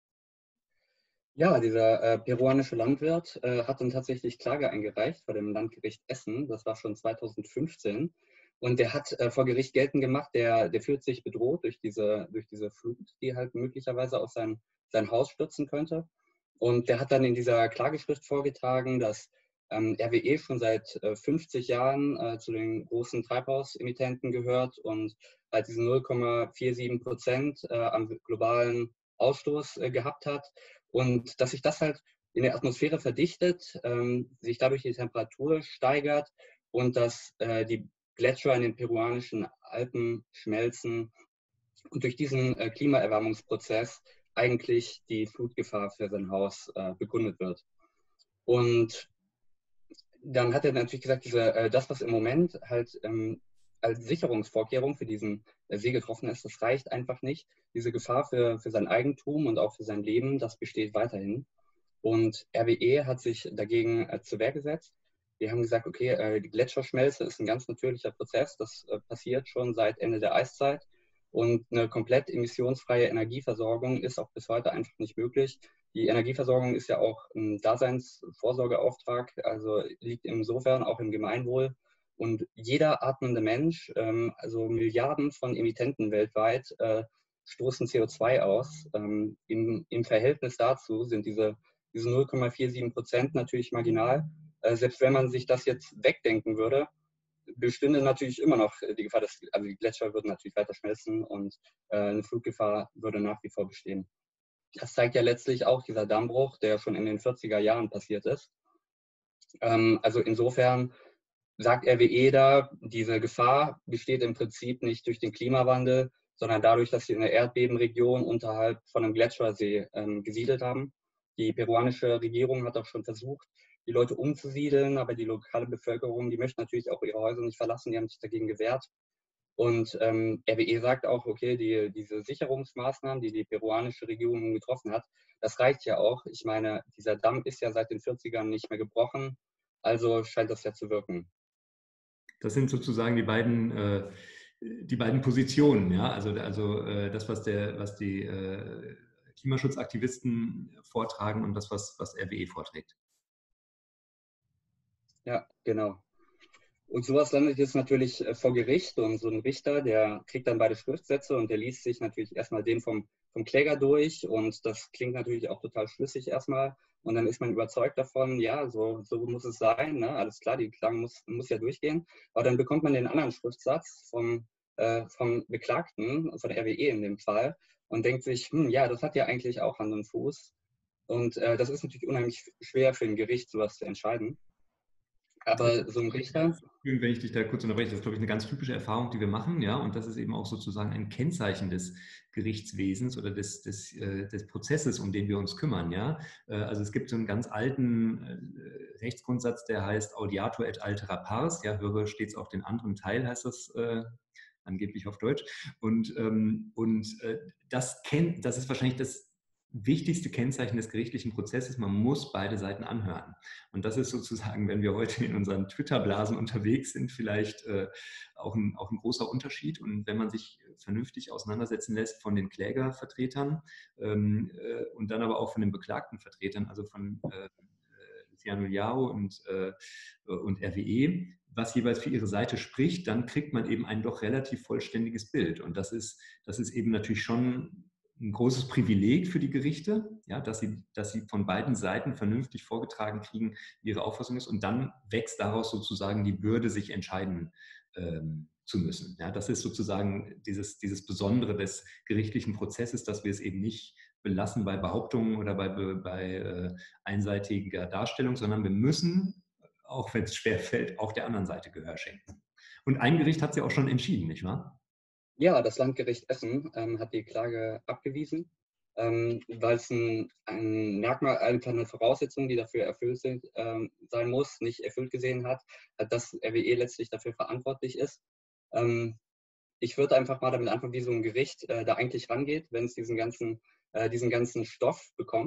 Ja, dieser äh, peruanische Landwirt äh, hat dann tatsächlich Klage eingereicht vor dem Landgericht Essen. Das war schon zweitausendfünfzehn. Und der hat äh, vor Gericht geltend gemacht, der, der fühlt sich bedroht durch diese, durch diese Flut, die halt möglicherweise auf sein, sein Haus stürzen könnte. Und der hat dann in dieser Klageschrift vorgetragen, dass ähm, R W E schon seit äh, fünfzig Jahren äh, zu den großen Treibhausemittenten gehört und halt diese null Komma siebenundvierzig Prozent äh, am globalen Ausstoß äh, gehabt hat. Und dass sich das halt in der Atmosphäre verdichtet, ähm, sich dadurch die Temperatur steigert und dass äh, die Gletscher in den peruanischen Alpen schmelzen und durch diesen äh, Klimaerwärmungsprozess eigentlich die Flutgefahr für sein Haus äh, begründet wird. Und dann hat er natürlich gesagt, diese, äh, das, was im Moment halt ähm, als Sicherungsvorkehrung für diesen äh, See getroffen ist, das reicht einfach nicht. Diese Gefahr für, für sein Eigentum und auch für sein Leben, das besteht weiterhin. Und R W E hat sich dagegen äh, zur Wehr gesetzt. Wir haben gesagt, okay, äh, die Gletscherschmelze ist ein ganz natürlicher Prozess. Das äh, passiert schon seit Ende der Eiszeit. Und eine komplett emissionsfreie Energieversorgung ist auch bis heute einfach nicht möglich. Die Energieversorgung ist ja auch ein Daseinsvorsorgeauftrag, also liegt insofern auch im Gemeinwohl. Und jeder atmende Mensch, ähm, also Milliarden von Emittenten weltweit, äh, stoßen C O zwei aus. Ähm, im, Im Verhältnis dazu sind diese, diese null Komma siebenundvierzig Prozent natürlich marginal. Äh, selbst wenn man sich das jetzt wegdenken würde, bestünde natürlich immer noch die Gefahr, dass also die Gletscher würden natürlich weiter schmelzen und äh, eine Flutgefahr würde nach wie vor bestehen. Das zeigt ja letztlich auch dieser Dammbruch, der schon in den vierziger Jahren passiert ist. Ähm, also insofern sagt R W E da, diese Gefahr besteht im Prinzip nicht durch den Klimawandel, sondern dadurch, dass sie in der Erdbebenregion unterhalb von einem Gletschersee ähm, gesiedelt haben. Die peruanische Regierung hat auch schon versucht, die Leute umzusiedeln, aber die lokale Bevölkerung, die möchte natürlich auch ihre Häuser nicht verlassen, die haben sich dagegen gewehrt. Und ähm, R W E sagt auch, okay, die, diese Sicherungsmaßnahmen, die die peruanische Regierung getroffen hat, das reicht ja auch. Ich meine, dieser Damm ist ja seit den vierzigern nicht mehr gebrochen, also scheint das ja zu wirken. Das sind sozusagen die beiden, äh, die beiden Positionen, ja, also, also äh, das, was, der, was die äh, Klimaschutzaktivisten vortragen und das, was, was R W E vorträgt. Ja, genau. Und sowas landet jetzt natürlich vor Gericht und so ein Richter, der kriegt dann beide Schriftsätze und der liest sich natürlich erstmal den vom, vom Kläger durch und das klingt natürlich auch total schlüssig erstmal und dann ist man überzeugt davon, ja, so, so muss es sein, ne? Alles klar, die Klage muss, muss ja durchgehen, aber dann bekommt man den anderen Schriftsatz vom, äh, vom Beklagten, von der R W E in dem Fall und denkt sich, hm, ja, das hat ja eigentlich auch Hand und Fuß und äh, das ist natürlich unheimlich schwer für ein Gericht, sowas zu entscheiden. Aber so ein Richter... Wenn ich dich da kurz unterbreche, das ist, glaube ich, eine ganz typische Erfahrung, die wir machen, ja, und das ist eben auch sozusagen ein Kennzeichen des Gerichtswesens oder des, des, des Prozesses, um den wir uns kümmern, ja. Also es gibt so einen ganz alten Rechtsgrundsatz, der heißt Audiatur et altera pars, ja, höre stets auf den anderen Teil, heißt das äh, angeblich auf Deutsch. Und, ähm, und äh, das, kennt, das ist wahrscheinlich das wichtigste Kennzeichen des gerichtlichen Prozesses, man muss beide Seiten anhören. Und das ist sozusagen, wenn wir heute in unseren Twitter-Blasen unterwegs sind, vielleicht äh, auch, ein, auch ein großer Unterschied. Und wenn man sich vernünftig auseinandersetzen lässt von den Klägervertretern ähm, äh, und dann aber auch von den beklagten Vertretern, also von äh, Luciano Liao und, äh, und R W E, was jeweils für ihre Seite spricht, dann kriegt man eben ein doch relativ vollständiges Bild. Und das ist, das ist eben natürlich schon ein großes Privileg für die Gerichte, ja, dass sie, dass sie von beiden Seiten vernünftig vorgetragen kriegen, wie ihre Auffassung ist. Und dann wächst daraus sozusagen die Bürde, sich entscheiden ähm, zu müssen. Ja, das ist sozusagen dieses, dieses Besondere des gerichtlichen Prozesses, dass wir es eben nicht belassen bei Behauptungen oder bei, bei äh, einseitiger Darstellung, sondern wir müssen, auch wenn es schwerfällt, auch der anderen Seite Gehör schenken. Und ein Gericht hat sie auch schon entschieden, nicht wahr? Ja, das Landgericht Essen ähm, hat die Klage abgewiesen, ähm, weil es ein, ein Merkmal, eine Voraussetzung, die dafür erfüllt sind, ähm, sein muss, nicht erfüllt gesehen hat, dass R W E letztlich dafür verantwortlich ist. Ähm, ich würde einfach mal damit anfangen, wie so ein Gericht äh, da eigentlich rangeht, wenn es diesen ganzen, äh, diesen ganzen Stoff bekommt.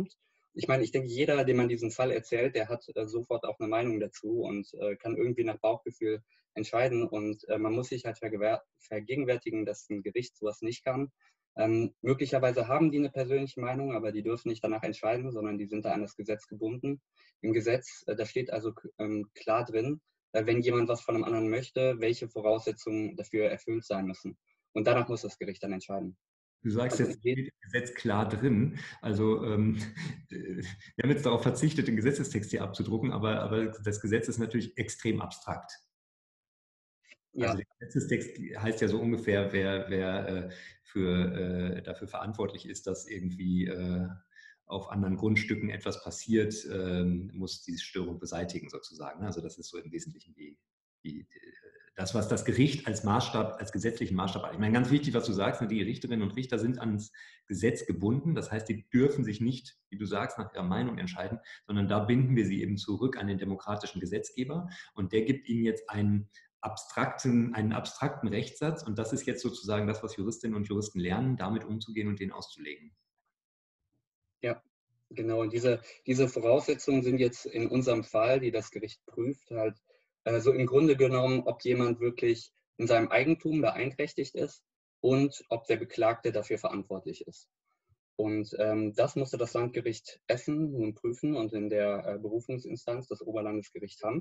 ich meine, ich denke, jeder, dem man diesen Fall erzählt, der hat äh, sofort auch eine Meinung dazu und äh, kann irgendwie nach Bauchgefühl entscheiden. Und äh, man muss sich halt vergegenwärtigen, dass ein Gericht sowas nicht kann. Ähm, möglicherweise haben die eine persönliche Meinung, aber die dürfen nicht danach entscheiden, sondern die sind da an das Gesetz gebunden. Im Gesetz, äh, da steht also ähm, klar drin, äh, wenn jemand was von einem anderen möchte, welche Voraussetzungen dafür erfüllt sein müssen. Und danach muss das Gericht dann entscheiden. Du sagst Also jetzt, steht im Gesetz klar drin. Also ähm, wir haben jetzt darauf verzichtet, den Gesetzestext hier abzudrucken, aber, aber das Gesetz ist natürlich extrem abstrakt. ja. Also der Gesetzestext heißt ja so ungefähr, wer, wer äh, für, äh, dafür verantwortlich ist, dass irgendwie äh, auf anderen Grundstücken etwas passiert, ähm, muss diese Störung beseitigen sozusagen. Also das ist so im Wesentlichen die, die, die das, was das Gericht als Maßstab, als gesetzlichen Maßstab hat. Ich meine, ganz wichtig, was du sagst, die Richterinnen und Richter sind ans Gesetz gebunden. Das heißt, die dürfen sich nicht, wie du sagst, nach ihrer Meinung entscheiden, sondern da binden wir sie eben zurück an den demokratischen Gesetzgeber. Und der gibt ihnen jetzt einen abstrakten, einen abstrakten Rechtssatz. Und das ist jetzt sozusagen das, was Juristinnen und Juristen lernen, damit umzugehen und den auszulegen. Ja, genau. Und diese, diese Voraussetzungen sind jetzt in unserem Fall, die das Gericht prüft, halt also im Grunde genommen, ob jemand wirklich in seinem Eigentum beeinträchtigt ist und ob der Beklagte dafür verantwortlich ist. Und ähm, das musste das Landgericht Essen nun prüfen und in der äh, Berufungsinstanz das Oberlandesgericht Hamm.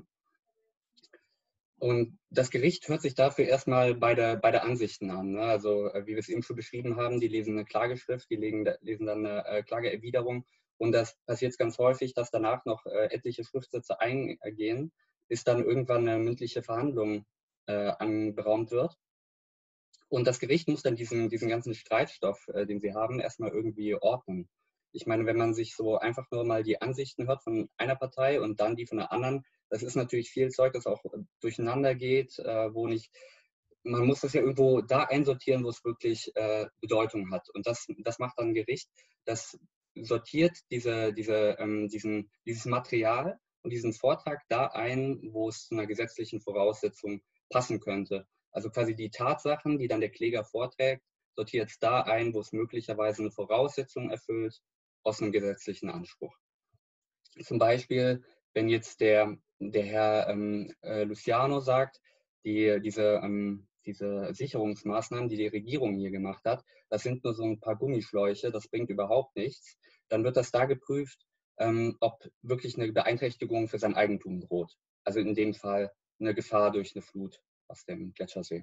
Und das Gericht hört sich dafür erstmal beide, beide Ansichten an. Ne? Also äh, wie wir es eben schon beschrieben haben, die lesen eine Klageschrift, die legen, lesen dann eine äh, Klageerwiderung. Und das passiert ganz häufig, dass danach noch äh, etliche Schriftsätze eingehen, bis dann irgendwann eine mündliche Verhandlung äh, anberaumt wird. Und das Gericht muss dann diesen, diesen ganzen Streitstoff, äh, den sie haben, erstmal irgendwie ordnen. Ich meine, wenn man sich so einfach nur mal die Ansichten hört von einer Partei und dann die von der anderen, das ist natürlich viel Zeug, das auch durcheinander geht, äh, wo nicht, man muss das ja irgendwo da einsortieren, wo es wirklich äh, Bedeutung hat. Und das, das macht dann ein Gericht, das sortiert diese, diese, ähm, diesen, dieses Material und diesen Vortrag da ein, wo es zu einer gesetzlichen Voraussetzung passen könnte. Also quasi die Tatsachen, die dann der Kläger vorträgt, sortiert es da ein, wo es möglicherweise eine Voraussetzung erfüllt aus einem gesetzlichen Anspruch. Zum Beispiel, wenn jetzt der, der Herr ähm, äh, Luciano sagt, die, diese, ähm, diese Sicherungsmaßnahmen, die die Regierung hier gemacht hat, das sind nur so ein paar Gummischläuche, das bringt überhaupt nichts, dann wird das da geprüft, ähm, ob wirklich eine Beeinträchtigung für sein Eigentum droht. Also in dem Fall eine Gefahr durch eine Flut aus dem Gletschersee.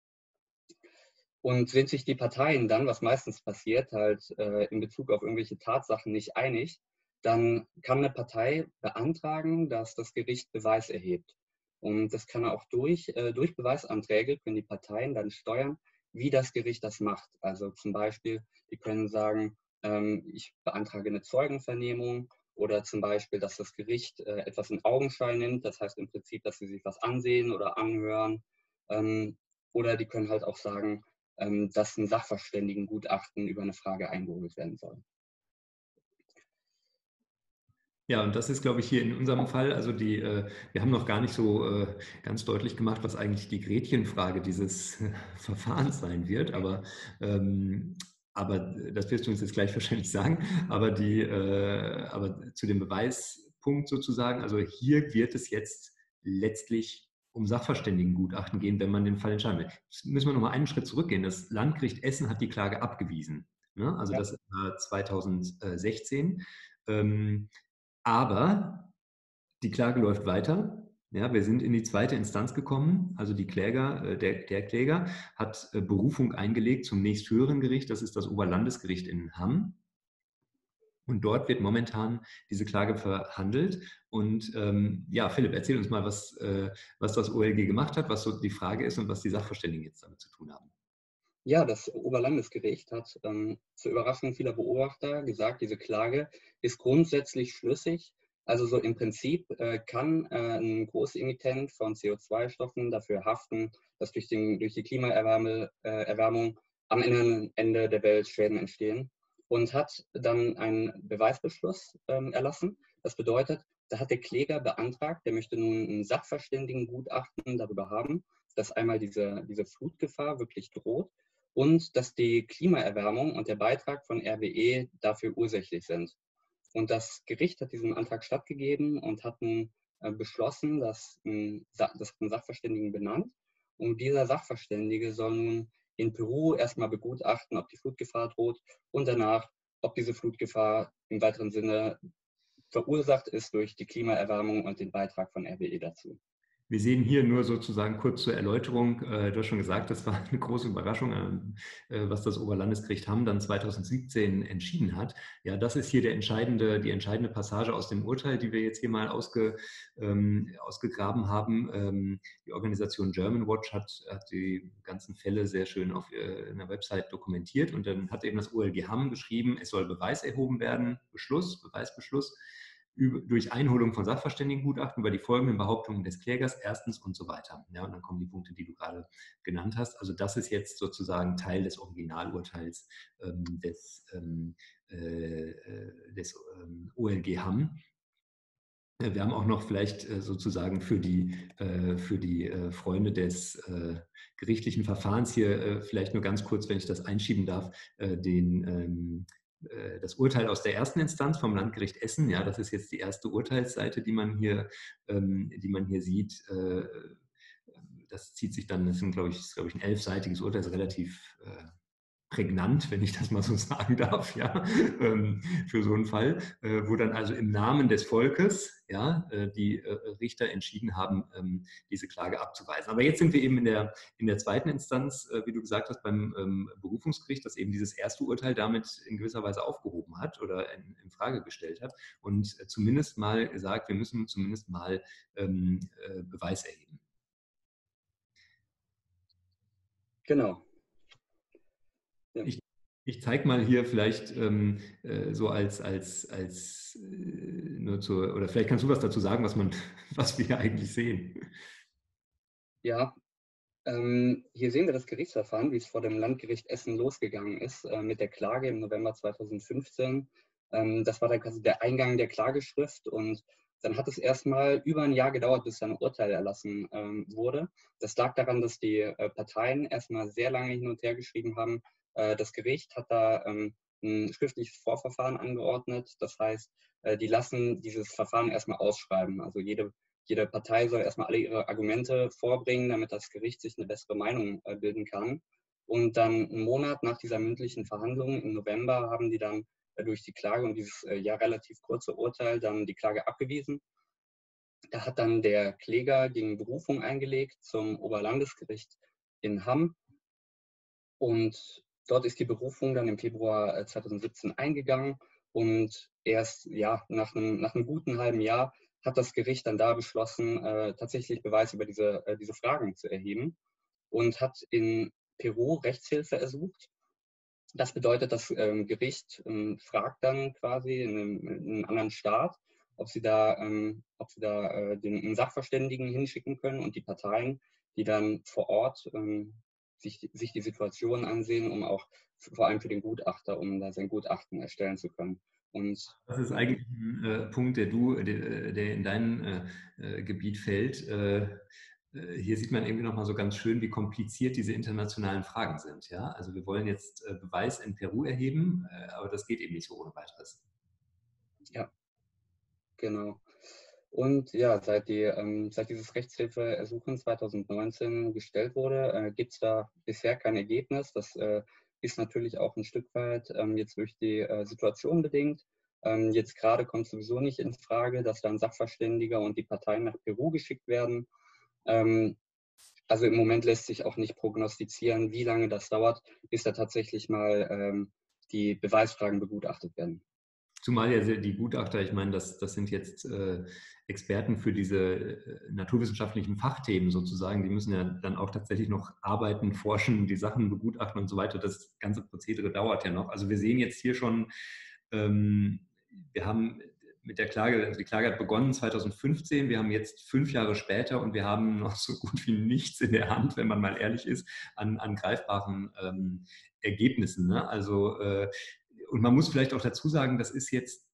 Und sind sich die Parteien dann, was meistens passiert, halt äh, in Bezug auf irgendwelche Tatsachen nicht einig, dann kann eine Partei beantragen, dass das Gericht Beweis erhebt. Und das kann auch durch, äh, durch Beweisanträge können die Parteien dann steuern, wie das Gericht das macht. Also zum Beispiel, die können sagen, ähm, ich beantrage eine Zeugenvernehmung oder zum Beispiel, dass das Gericht äh, etwas in Augenschein nimmt. Das heißt im Prinzip, dass sie sich was ansehen oder anhören. Ähm, oder die können halt auch sagen, ähm, dass ein Sachverständigengutachten über eine Frage eingeholt werden soll. Ja, und das ist, glaube ich, hier in unserem Fall, also die, äh, wir haben noch gar nicht so äh, ganz deutlich gemacht, was eigentlich die Gretchenfrage dieses äh, Verfahrens sein wird, aber, ähm, aber das wirst du uns jetzt gleich wahrscheinlich sagen, aber, die, äh, aber zu dem Beweispunkt sozusagen, also hier wird es jetzt letztlich um Sachverständigengutachten gehen, wenn man den Fall entscheiden will. Jetzt müssen wir noch mal einen Schritt zurückgehen. Das Landgericht Essen hat die Klage abgewiesen, ne? Also ja. Das war zweitausendsechzehn. Ähm, Aber die Klage läuft weiter. Ja, wir sind in die zweite Instanz gekommen. Also die Kläger, der, der Kläger hat Berufung eingelegt zum nächsthöheren Gericht. Das ist das Oberlandesgericht in Hamm. Und dort wird momentan diese Klage verhandelt. Und ähm, ja, Philipp, erzähl uns mal, was, äh, was das O L G gemacht hat, was so die Frage ist und was die Sachverständigen jetzt damit zu tun haben. Ja, das Oberlandesgericht hat ähm, zur Überraschung vieler Beobachter gesagt, diese Klage ist grundsätzlich schlüssig. Also so im Prinzip äh, kann äh, ein Großemittent von C O zwei Stoffen dafür haften, dass durch, den, durch die Klimaerwärmung äh, am Ende der Welt Schäden entstehen, und hat dann einen Beweisbeschluss ähm, erlassen. Das bedeutet, da hat der Kläger beantragt, der möchte nun ein Sachverständigengutachten darüber haben, dass einmal diese, diese Flutgefahr wirklich droht und dass die Klimaerwärmung und der Beitrag von R W E dafür ursächlich sind. Und das Gericht hat diesem Antrag stattgegeben und hat nun äh, beschlossen, dass ein, das ein Sachverständigen benannt. Und dieser Sachverständige soll nun in Peru erstmal begutachten, ob die Flutgefahr droht und danach, ob diese Flutgefahr im weiteren Sinne verursacht ist durch die Klimaerwärmung und den Beitrag von R W E dazu. Wir sehen hier nur sozusagen kurz zur Erläuterung, äh, du hast schon gesagt, das war eine große Überraschung, äh, was das Oberlandesgericht Hamm dann zweitausendsiebzehn entschieden hat. Ja, das ist hier der entscheidende, die entscheidende Passage aus dem Urteil, die wir jetzt hier mal ausge, ähm, ausgegraben haben. Ähm, die Organisation German Watch hat, hat die ganzen Fälle sehr schön auf äh, einer Website dokumentiert und dann hat eben das O L G Hamm geschrieben, es soll Beweis erhoben werden, Beschluss, Beweisbeschluss, durch Einholung von Sachverständigengutachten über die folgenden Behauptungen des Klägers, erstens und so weiter. Ja, und dann kommen die Punkte, die du gerade genannt hast. Also das ist jetzt sozusagen Teil des Originalurteils ähm, des, ähm, äh, des ähm, O L G Hamm. Wir haben auch noch vielleicht äh, sozusagen für die, äh, für die äh, Freunde des äh, gerichtlichen Verfahrens hier äh, vielleicht nur ganz kurz, wenn ich das einschieben darf, äh, den ähm, das Urteil aus der ersten Instanz vom Landgericht Essen. Ja, das ist jetzt die erste Urteilsseite, die man hier, ähm, die man hier sieht. Äh, das zieht sich dann, das ist, glaube ich, ist, glaube ich, ein elfseitiges Urteil, ist relativ äh, prägnant, wenn ich das mal so sagen darf, ja, ähm, für so einen Fall, äh, wo dann also im Namen des Volkes, ja, äh, die äh, Richter entschieden haben, ähm, diese Klage abzuweisen. Aber jetzt sind wir eben in der, in der zweiten Instanz, äh, wie du gesagt hast, beim ähm, Berufungsgericht, das eben dieses erste Urteil damit in gewisser Weise aufgehoben hat oder in, in Frage gestellt hat und äh, zumindest mal sagt, wir müssen zumindest mal ähm, äh, Beweis erheben. Genau. Ja. Ich, ich zeige mal hier vielleicht ähm, äh, so als, als, als äh, nur zu, oder vielleicht kannst du was dazu sagen, was, man, was wir hier eigentlich sehen. Ja, ähm, hier sehen wir das Gerichtsverfahren, wie es vor dem Landgericht Essen losgegangen ist, äh, mit der Klage im November zweitausendfünfzehn. Ähm, das war dann quasi der Eingang der Klageschrift und dann hat es erstmal über ein Jahr gedauert, bis ein Urteil erlassen ähm, wurde. Das lag daran, dass die äh, Parteien erstmal sehr lange hin und her geschrieben haben. Äh, das Gericht hat da ähm, ein schriftliches Vorverfahren angeordnet. Das heißt, äh, die lassen dieses Verfahren erstmal ausschreiben. Also jede, jede Partei soll erstmal alle ihre Argumente vorbringen, damit das Gericht sich eine bessere Meinung äh, bilden kann. Und dann einen Monat nach dieser mündlichen Verhandlung im November haben die dann durch die Klage und dieses äh, ja relativ kurze Urteil dann die Klage abgewiesen. Da hat dann der Kläger gegen Berufung eingelegt zum Oberlandesgericht in Hamm und dort ist die Berufung dann im Februar äh, zweitausendsiebzehn eingegangen und erst ja, nach, einem, nach einem guten halben Jahr hat das Gericht dann da beschlossen, äh, tatsächlich Beweis über diese, äh, diese Fragen zu erheben und hat in Peru Rechtshilfe ersucht. Das bedeutet, das ähm, Gericht ähm, fragt dann quasi in einem, in einem anderen Staat, ob sie da, ähm, ob sie da äh, den einen Sachverständigen hinschicken können und die Parteien, die dann vor Ort ähm, sich, sich die Situation ansehen, um auch vor allem für den Gutachter, um da sein Gutachten erstellen zu können. Und, das ist eigentlich ein äh, Punkt, der du, der, der in dein äh, äh, Gebiet fällt. Äh, Hier sieht man irgendwie nochmal so ganz schön, wie kompliziert diese internationalen Fragen sind. Ja? Also wir wollen jetzt Beweis in Peru erheben, aber das geht eben nicht so ohne weiteres. Ja, genau. Und ja, seit, die, ähm, seit dieses Rechtshilfeersuchen zweitausendneunzehn gestellt wurde, äh, gibt es da bisher kein Ergebnis. Das äh, ist natürlich auch ein Stück weit ähm, jetzt durch die äh, Situation bedingt. Ähm, jetzt gerade kommt sowieso nicht in Frage, dass dann Sachverständiger und die Parteien nach Peru geschickt werden. Ähm, also im Moment lässt sich auch nicht prognostizieren, wie lange das dauert, bis da tatsächlich mal ähm, die Beweisfragen begutachtet werden. Zumal ja die Gutachter, ich meine, das, das sind jetzt äh, Experten für diese äh, naturwissenschaftlichen Fachthemen sozusagen, die müssen ja dann auch tatsächlich noch arbeiten, forschen, die Sachen begutachten und so weiter. Das ganze Prozedere dauert ja noch. Also wir sehen jetzt hier schon, ähm, wir haben mit der Klage, also die Klage hat begonnen zweitausendfünfzehn, wir haben jetzt fünf Jahre später und wir haben noch so gut wie nichts in der Hand, wenn man mal ehrlich ist, an, an greifbaren ähm, Ergebnissen. Ne? Also äh, und man muss vielleicht auch dazu sagen, das ist jetzt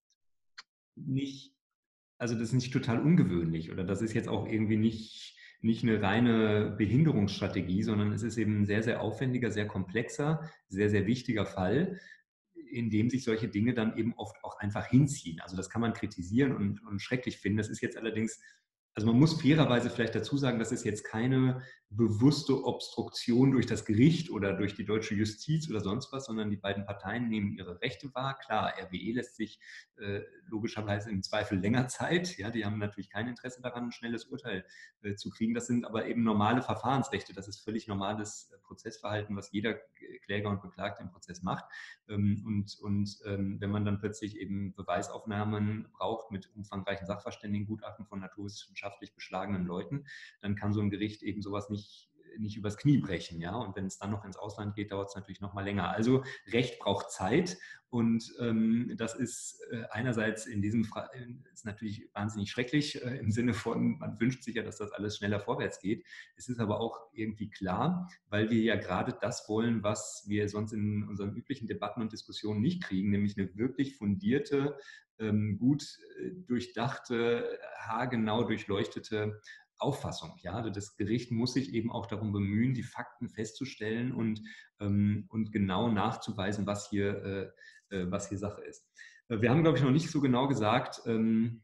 nicht, also das ist nicht total ungewöhnlich oder das ist jetzt auch irgendwie nicht, nicht eine reine Behinderungsstrategie, sondern es ist eben ein sehr, sehr aufwendiger, sehr komplexer, sehr, sehr wichtiger Fall. in dem sich solche Dinge dann eben oft auch einfach hinziehen. Also das kann man kritisieren und, und schrecklich finden. Das ist jetzt allerdings, also man muss fairerweise vielleicht dazu sagen, das ist jetzt keine bewusste Obstruktion durch das Gericht oder durch die deutsche Justiz oder sonst was, sondern die beiden Parteien nehmen ihre Rechte wahr. Klar, R W E lässt sich äh, logischerweise im Zweifel länger Zeit. Ja, die haben natürlich kein Interesse daran, ein schnelles Urteil äh, zu kriegen. Das sind aber eben normale Verfahrensrechte. Das ist völlig normales äh, Prozessverhalten, was jeder Kläger und Beklagte im Prozess macht. Ähm, und und ähm, wenn man dann plötzlich eben Beweisaufnahmen braucht mit umfangreichen Sachverständigengutachten von naturwissenschaftlich beschlagenen Leuten, dann kann so ein Gericht eben sowas nicht nicht übers Knie brechen, ja. Und wenn es dann noch ins Ausland geht, dauert es natürlich noch mal länger. Also Recht braucht Zeit und ähm, das ist äh, einerseits in diesem Fall ist natürlich wahnsinnig schrecklich äh, im Sinne von, man wünscht sich ja, dass das alles schneller vorwärts geht. Es ist aber auch irgendwie klar, weil wir ja gerade das wollen, was wir sonst in unseren üblichen Debatten und Diskussionen nicht kriegen, nämlich eine wirklich fundierte, ähm, gut äh, durchdachte, haargenau durchleuchtete Auffassung. Ja? Also das Gericht muss sich eben auch darum bemühen, die Fakten festzustellen und, ähm, und genau nachzuweisen, was hier, äh, äh, was hier Sache ist. Wir haben, glaube ich, noch nicht so genau gesagt, ähm,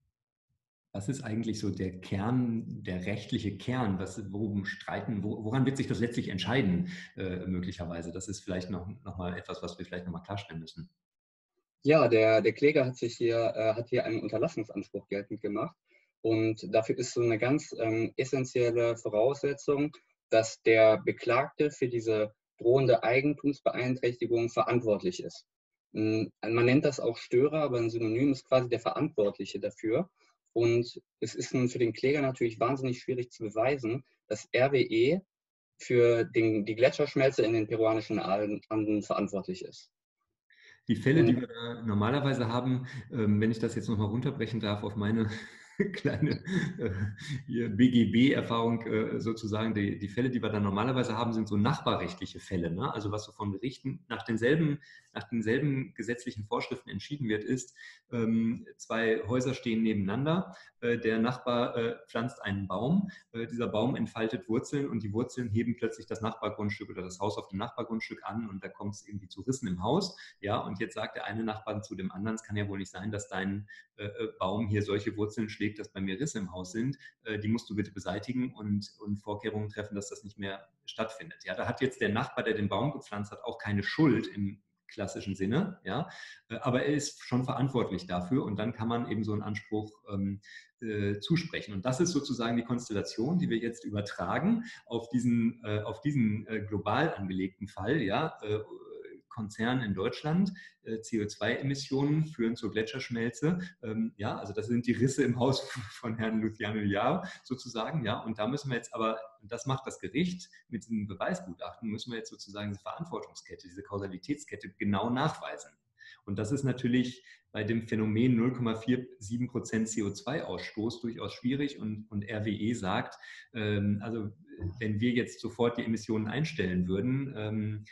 was ist eigentlich so der Kern, der rechtliche Kern, was, worum streiten, wo, woran wird sich das letztlich entscheiden, äh, möglicherweise? Das ist vielleicht noch, noch mal etwas, was wir vielleicht noch mal klarstellen müssen. Ja, der, der Kläger hat sich hier, äh, hat hier einen Unterlassungsanspruch geltend gemacht. Und dafür ist so eine ganz ähm, essentielle Voraussetzung, dass der Beklagte für diese drohende Eigentumsbeeinträchtigung verantwortlich ist. Man nennt das auch Störer, aber ein Synonym ist quasi der Verantwortliche dafür. Und es ist nun für den Kläger natürlich wahnsinnig schwierig zu beweisen, dass R W E für den, die Gletscherschmelze in den peruanischen Anden verantwortlich ist. Die Fälle, die wir da normalerweise haben, ähm, wenn ich das jetzt nochmal runterbrechen darf auf meine kleine äh, B G B-Erfahrung äh, sozusagen, die, die Fälle, die wir da normalerweise haben, sind so nachbarrechtliche Fälle. Ne? Also was so von Gerichten nach denselben, nach denselben gesetzlichen Vorschriften entschieden wird, ist, ähm, zwei Häuser stehen nebeneinander, äh, der Nachbar äh, pflanzt einen Baum, äh, dieser Baum entfaltet Wurzeln und die Wurzeln heben plötzlich das Nachbargrundstück oder das Haus auf dem Nachbargrundstück an und da kommt es irgendwie zu Rissen im Haus. Ja, und jetzt sagt der eine Nachbar zu dem anderen, es kann ja wohl nicht sein, dass dein äh, Baum hier solche Wurzeln schlägt, dass bei mir Risse im Haus sind, äh, die musst du bitte beseitigen und, und Vorkehrungen treffen, dass das nicht mehr stattfindet. Ja, da hat jetzt der Nachbar, der den Baum gepflanzt hat, auch keine Schuld im klassischen Sinne, ja, äh, aber er ist schon verantwortlich dafür und dann kann man eben so einen Anspruch ähm, äh, zusprechen. Und das ist sozusagen die Konstellation, die wir jetzt übertragen auf diesen, äh, auf diesen äh, global angelegten Fall, ja, äh, Konzern in Deutschland, äh, C O zwei Emissionen führen zur Gletscherschmelze. Ähm, ja, also das sind die Risse im Haus von Herrn Luciano Liao sozusagen. Ja, und da müssen wir jetzt aber, und das macht das Gericht mit diesem Beweisgutachten, müssen wir jetzt sozusagen diese Verantwortungskette, diese Kausalitätskette genau nachweisen. Und das ist natürlich bei dem Phänomen null Komma siebenundvierzig Prozent C O zwei Ausstoß durchaus schwierig und, und R W E sagt, ähm, also wenn wir jetzt sofort die Emissionen einstellen würden, ähm,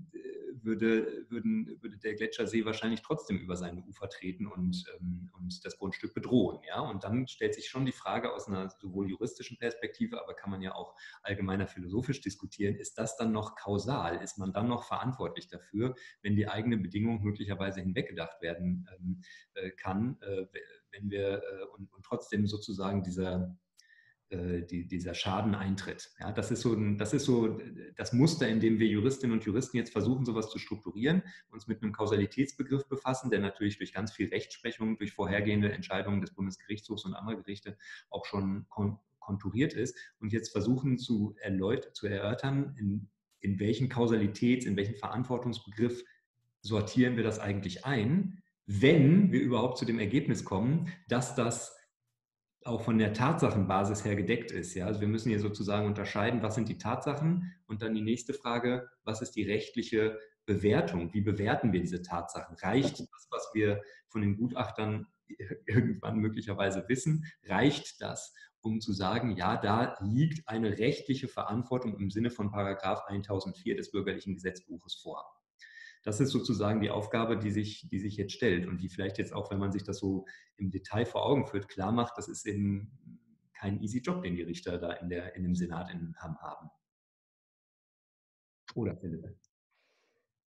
Würde, würden, würde der Gletschersee wahrscheinlich trotzdem über seine Ufer treten und, ähm, und das Grundstück bedrohen. Ja? Und dann stellt sich schon die Frage aus einer sowohl juristischen Perspektive, aber kann man ja auch allgemeiner philosophisch diskutieren, ist das dann noch kausal? Ist man dann noch verantwortlich dafür, wenn die eigene Bedingung möglicherweise hinweggedacht werden ähm, äh, kann, äh, wenn wir äh, und, und trotzdem sozusagen dieser Die, dieser Schaden eintritt. Ja, das, ist so ein, das ist so das Muster, in dem wir Juristinnen und Juristen jetzt versuchen, sowas zu strukturieren, uns mit einem Kausalitätsbegriff befassen, der natürlich durch ganz viel Rechtsprechung, durch vorhergehende Entscheidungen des Bundesgerichtshofs und anderer Gerichte auch schon kon konturiert ist und jetzt versuchen zu, zu erörtern, in, in welchen Kausalitäts-, in welchen Verantwortungsbegriff sortieren wir das eigentlich ein, wenn wir überhaupt zu dem Ergebnis kommen, dass das auch von der Tatsachenbasis her gedeckt ist. Ja? Also wir müssen hier sozusagen unterscheiden, was sind die Tatsachen und dann die nächste Frage, was ist die rechtliche Bewertung? Wie bewerten wir diese Tatsachen? Reicht das, was wir von den Gutachtern irgendwann möglicherweise wissen, reicht das, um zu sagen, ja, da liegt eine rechtliche Verantwortung im Sinne von Paragraph tausendvier des Bürgerlichen Gesetzbuches vor? Das ist sozusagen die Aufgabe, die sich, die sich jetzt stellt und die vielleicht jetzt auch, wenn man sich das so im Detail vor Augen führt, klar macht, das ist eben kein easy Job, den die Richter da in, der, in dem Senat in Hamm haben. Oder Philipp?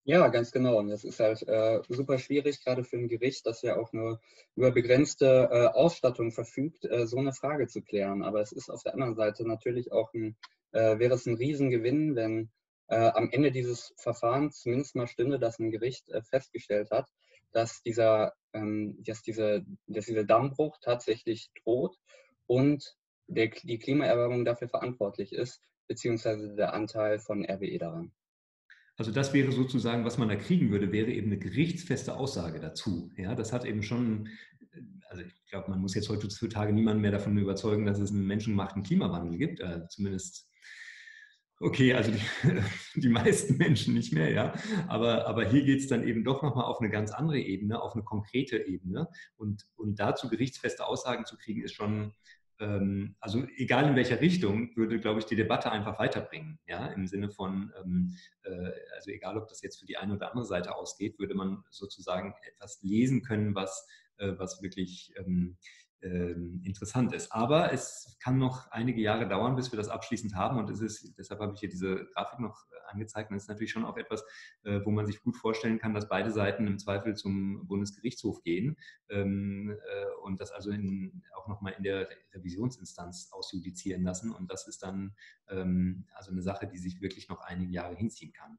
Ja, ganz genau. Und das ist halt äh, super schwierig, gerade für ein Gericht, das ja auch nur über begrenzte äh, Ausstattung verfügt, äh, so eine Frage zu klären. Aber es ist auf der anderen Seite natürlich auch ein, äh, wäre es ein Riesengewinn, wenn äh, am Ende dieses Verfahrens zumindest mal stünde, dass ein Gericht äh, festgestellt hat, dass dieser, ähm, dass diese, dass dieser Dammbruch tatsächlich droht und der, die Klimaerwärmung dafür verantwortlich ist, beziehungsweise der Anteil von R W E daran. Also das wäre sozusagen, was man da kriegen würde, wäre eben eine gerichtsfeste Aussage dazu. Ja, das hat eben schon, also ich glaube, man muss jetzt heutzutage niemanden mehr davon überzeugen, dass es einen menschengemachten Klimawandel gibt, äh, zumindest. Okay, also die, die meisten Menschen nicht mehr, ja. Aber, aber hier geht es dann eben doch nochmal auf eine ganz andere Ebene, auf eine konkrete Ebene. Und, und dazu gerichtsfeste Aussagen zu kriegen, ist schon, ähm, also egal in welcher Richtung, würde, glaube ich, die Debatte einfach weiterbringen. Ja, im Sinne von, ähm, äh, also egal, ob das jetzt für die eine oder andere Seite ausgeht, würde man sozusagen etwas lesen können, was, äh, was wirklich ähm, interessant ist. Aber es kann noch einige Jahre dauern, bis wir das abschließend haben. Und es ist, deshalb habe ich hier diese Grafik noch angezeigt. Und es ist natürlich schon auch etwas, wo man sich gut vorstellen kann, dass beide Seiten im Zweifel zum Bundesgerichtshof gehen und das also in, auch nochmal in der Revisionsinstanz ausjudizieren lassen. Und das ist dann also eine Sache, die sich wirklich noch einige Jahre hinziehen kann.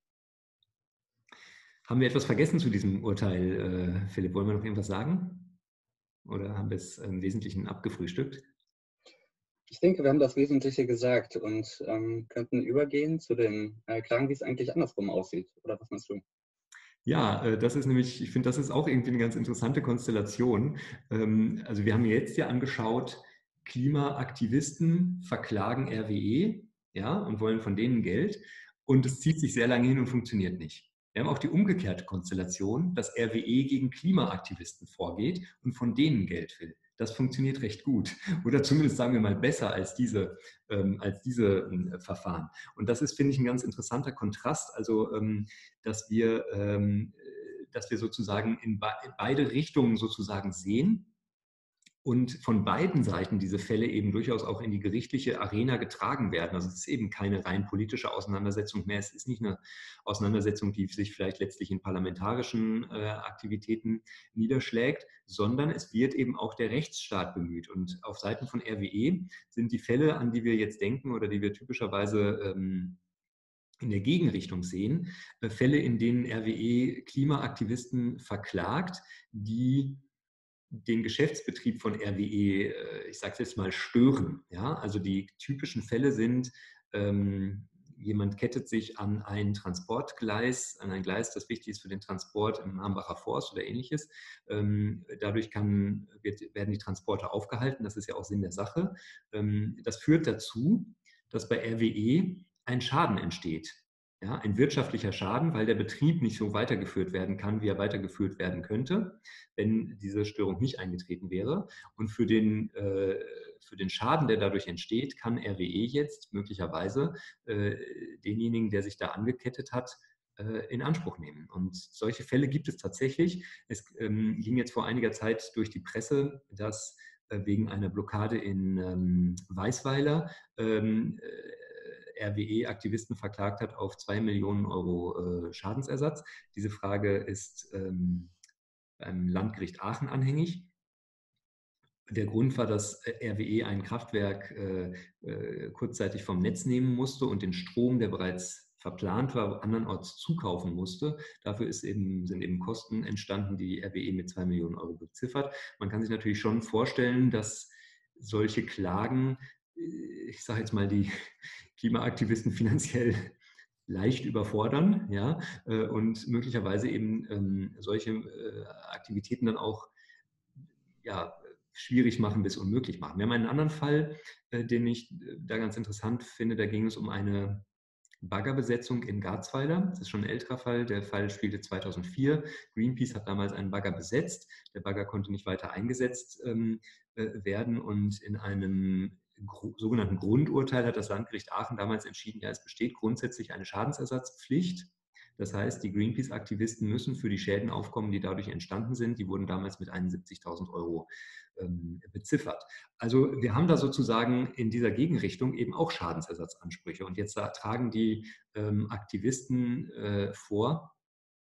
Haben wir etwas vergessen zu diesem Urteil, Philipp? Wollen wir noch irgendwas sagen? Oder haben wir es im Wesentlichen abgefrühstückt? Ich denke, wir haben das Wesentliche gesagt und ähm, könnten übergehen zu den äh, Klagen, wie es eigentlich andersrum aussieht. Oder was meinst du? Ja, äh, das ist nämlich, ich finde, das ist auch irgendwie eine ganz interessante Konstellation. Ähm, also wir haben jetzt ja angeschaut, Klimaaktivisten verklagen R W E, ja, und wollen von denen Geld. Und es zieht sich sehr lange hin und funktioniert nicht. Wir haben auch die umgekehrte Konstellation, dass R W E gegen Klimaaktivisten vorgeht und von denen Geld will. Das funktioniert recht gut. Oder zumindest sagen wir mal besser als diese, ähm, als diese äh, Verfahren. Und das ist, finde ich, ein ganz interessanter Kontrast. Also, ähm, dass wir, ähm, dass wir sozusagen in, be in beide Richtungen sozusagen sehen. Und von beiden Seiten diese Fälle eben durchaus auch in die gerichtliche Arena getragen werden. Also es ist eben keine rein politische Auseinandersetzung mehr. Es ist nicht eine Auseinandersetzung, die sich vielleicht letztlich in parlamentarischen äh, Aktivitäten niederschlägt, sondern es wird eben auch der Rechtsstaat bemüht. Und auf Seiten von R W E sind die Fälle, an die wir jetzt denken oder die wir typischerweise ähm, in der Gegenrichtung sehen, äh, Fälle, in denen R W E Klimaaktivisten verklagt, die den Geschäftsbetrieb von R W E, ich sage es jetzt mal, stören. Ja? Also die typischen Fälle sind, ähm, jemand kettet sich an ein Transportgleis, an ein Gleis, das wichtig ist für den Transport im Hambacher Forst oder ähnliches. Ähm, dadurch kann, wird, werden die Transporte aufgehalten, das ist ja auch Sinn der Sache. Ähm, das führt dazu, dass bei R W E ein Schaden entsteht. Ja, ein wirtschaftlicher Schaden, weil der Betrieb nicht so weitergeführt werden kann, wie er weitergeführt werden könnte, wenn diese Störung nicht eingetreten wäre. Und für den, äh, für den Schaden, der dadurch entsteht, kann R W E jetzt möglicherweise äh, denjenigen, der sich da angekettet hat, äh, in Anspruch nehmen. Und solche Fälle gibt es tatsächlich. Es ähm, ging jetzt vor einiger Zeit durch die Presse, dass äh, wegen einer Blockade in ähm, Weißweiler ähm, R W E-Aktivisten verklagt hat auf zwei Millionen Euro äh, Schadensersatz. Diese Frage ist ähm, beim Landgericht Aachen anhängig. Der Grund war, dass R W E ein Kraftwerk äh, äh, kurzzeitig vom Netz nehmen musste und den Strom, der bereits verplant war, andernorts zukaufen musste. Dafür ist eben, sind eben Kosten entstanden, die R W E mit zwei Millionen Euro beziffert. Man kann sich natürlich schon vorstellen, dass solche Klagen, ich sage jetzt mal, die Klimaaktivisten finanziell leicht überfordern, ja, und möglicherweise eben ähm, solche äh, Aktivitäten dann auch ja, schwierig machen bis unmöglich machen. Wir haben einen anderen Fall, äh, den ich äh, da ganz interessant finde. Da ging es um eine Baggerbesetzung in Garzweiler. Das ist schon ein älterer Fall. Der Fall spielte zweitausendvier. Greenpeace hat damals einen Bagger besetzt. Der Bagger konnte nicht weiter eingesetzt ähm, äh, werden und in einem gro- sogenannten Grundurteil hat das Landgericht Aachen damals entschieden, ja, es besteht grundsätzlich eine Schadensersatzpflicht Das heißt, die Greenpeace-Aktivisten müssen für die Schäden aufkommen, die dadurch entstanden sind. Die wurden damals mit einundsiebzigtausend Euro ähm, beziffert. Also wir haben da sozusagen in dieser Gegenrichtung eben auch Schadensersatzansprüche. Und jetzt tragen die ähm, Aktivisten äh, vor,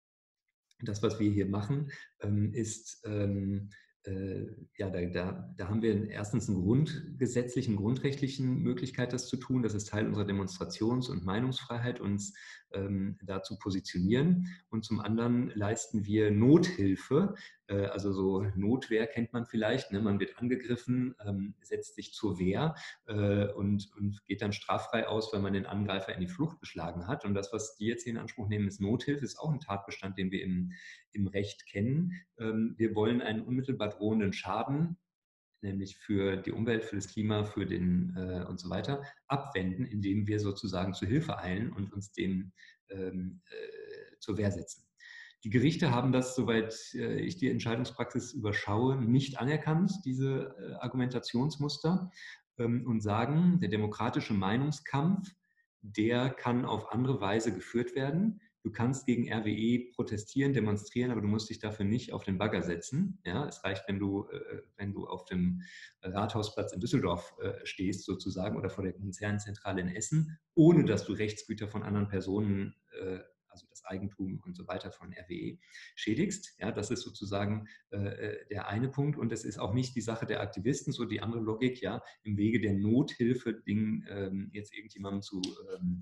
das, was wir hier machen, ähm, ist, ähm, äh, ja, da, da, da haben wir erstens eine grundgesetzlichen, grundrechtlichen Möglichkeit, das zu tun. Das ist Teil unserer Demonstrations- und Meinungsfreiheit, uns ähm, da zu positionieren. Und zum anderen leisten wir Nothilfe. Äh, also so Notwehr kennt man vielleicht. Ne? Man wird angegriffen, ähm, setzt sich zur Wehr äh, und, und geht dann straffrei aus, weil man den Angreifer in die Flucht geschlagen hat. Und das, was die jetzt hier in Anspruch nehmen, ist Nothilfe, ist auch ein Tatbestand, den wir im, im Recht kennen. Ähm, wir wollen einen unmittelbar drohenden Schaden, nämlich für die Umwelt, für das Klima, für den äh, und so weiter, abwenden, indem wir sozusagen zur Hilfe eilen und uns dem ähm, äh, zur Wehr setzen. Die Gerichte haben das, soweit äh, ich die Entscheidungspraxis überschaue, nicht anerkannt, diese äh, Argumentationsmuster, ähm, und sagen, der demokratische Meinungskampf, der kann auf andere Weise geführt werden. Du kannst gegen R W E protestieren, demonstrieren, aber du musst dich dafür nicht auf den Bagger setzen. Ja, es reicht, wenn du, äh, wenn du auf dem Rathausplatz in Düsseldorf äh, stehst sozusagen oder vor der Konzernzentrale in Essen, ohne dass du Rechtsgüter von anderen Personen, äh, also das Eigentum und so weiter von R W E, schädigst. Ja, das ist sozusagen äh, der eine Punkt. Und es ist auch nicht die Sache der Aktivisten, so die andere Logik, ja, im Wege der Nothilfe Ding ähm, jetzt irgendjemandem zu ähm,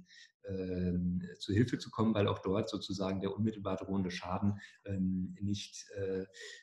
Ähm, zu Hilfe zu kommen, weil auch dort sozusagen der unmittelbar drohende Schaden ähm, nicht äh,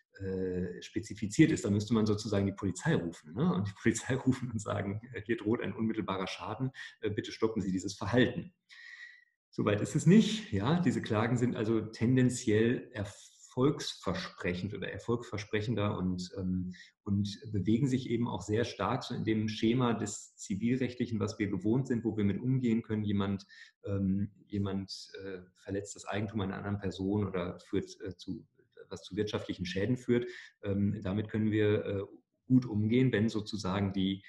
äh, spezifiziert ist. Da müsste man sozusagen die Polizei rufen, ne? Und die Polizei rufen und sagen, hier droht ein unmittelbarer Schaden, äh, bitte stoppen Sie dieses Verhalten. Soweit ist es nicht. Ja? Diese Klagen sind also tendenziell erfolgsversprechend oder erfolgversprechender und, ähm, und bewegen sich eben auch sehr stark so in dem Schema des Zivilrechtlichen, was wir gewohnt sind, wo wir mit umgehen können. Jemand, ähm, jemand äh, verletzt das Eigentum einer anderen Person oder führt äh, zu, was zu wirtschaftlichen Schäden führt. Ähm, damit können wir äh, gut umgehen, wenn sozusagen die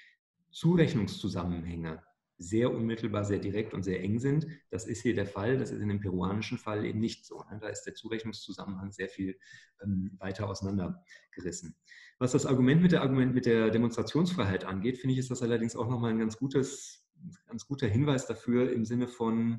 Zurechnungszusammenhänge sehr unmittelbar, sehr direkt und sehr eng sind. Das ist hier der Fall, das ist in dem peruanischen Fall eben nicht so. Ne? Da ist der Zurechnungszusammenhang sehr viel ähm, weiter auseinandergerissen. Was das Argument mit der, Argument mit der Demonstrationsfreiheit angeht, finde ich, ist das allerdings auch nochmal ein ganz, gutes, ganz guter Hinweis dafür im Sinne von,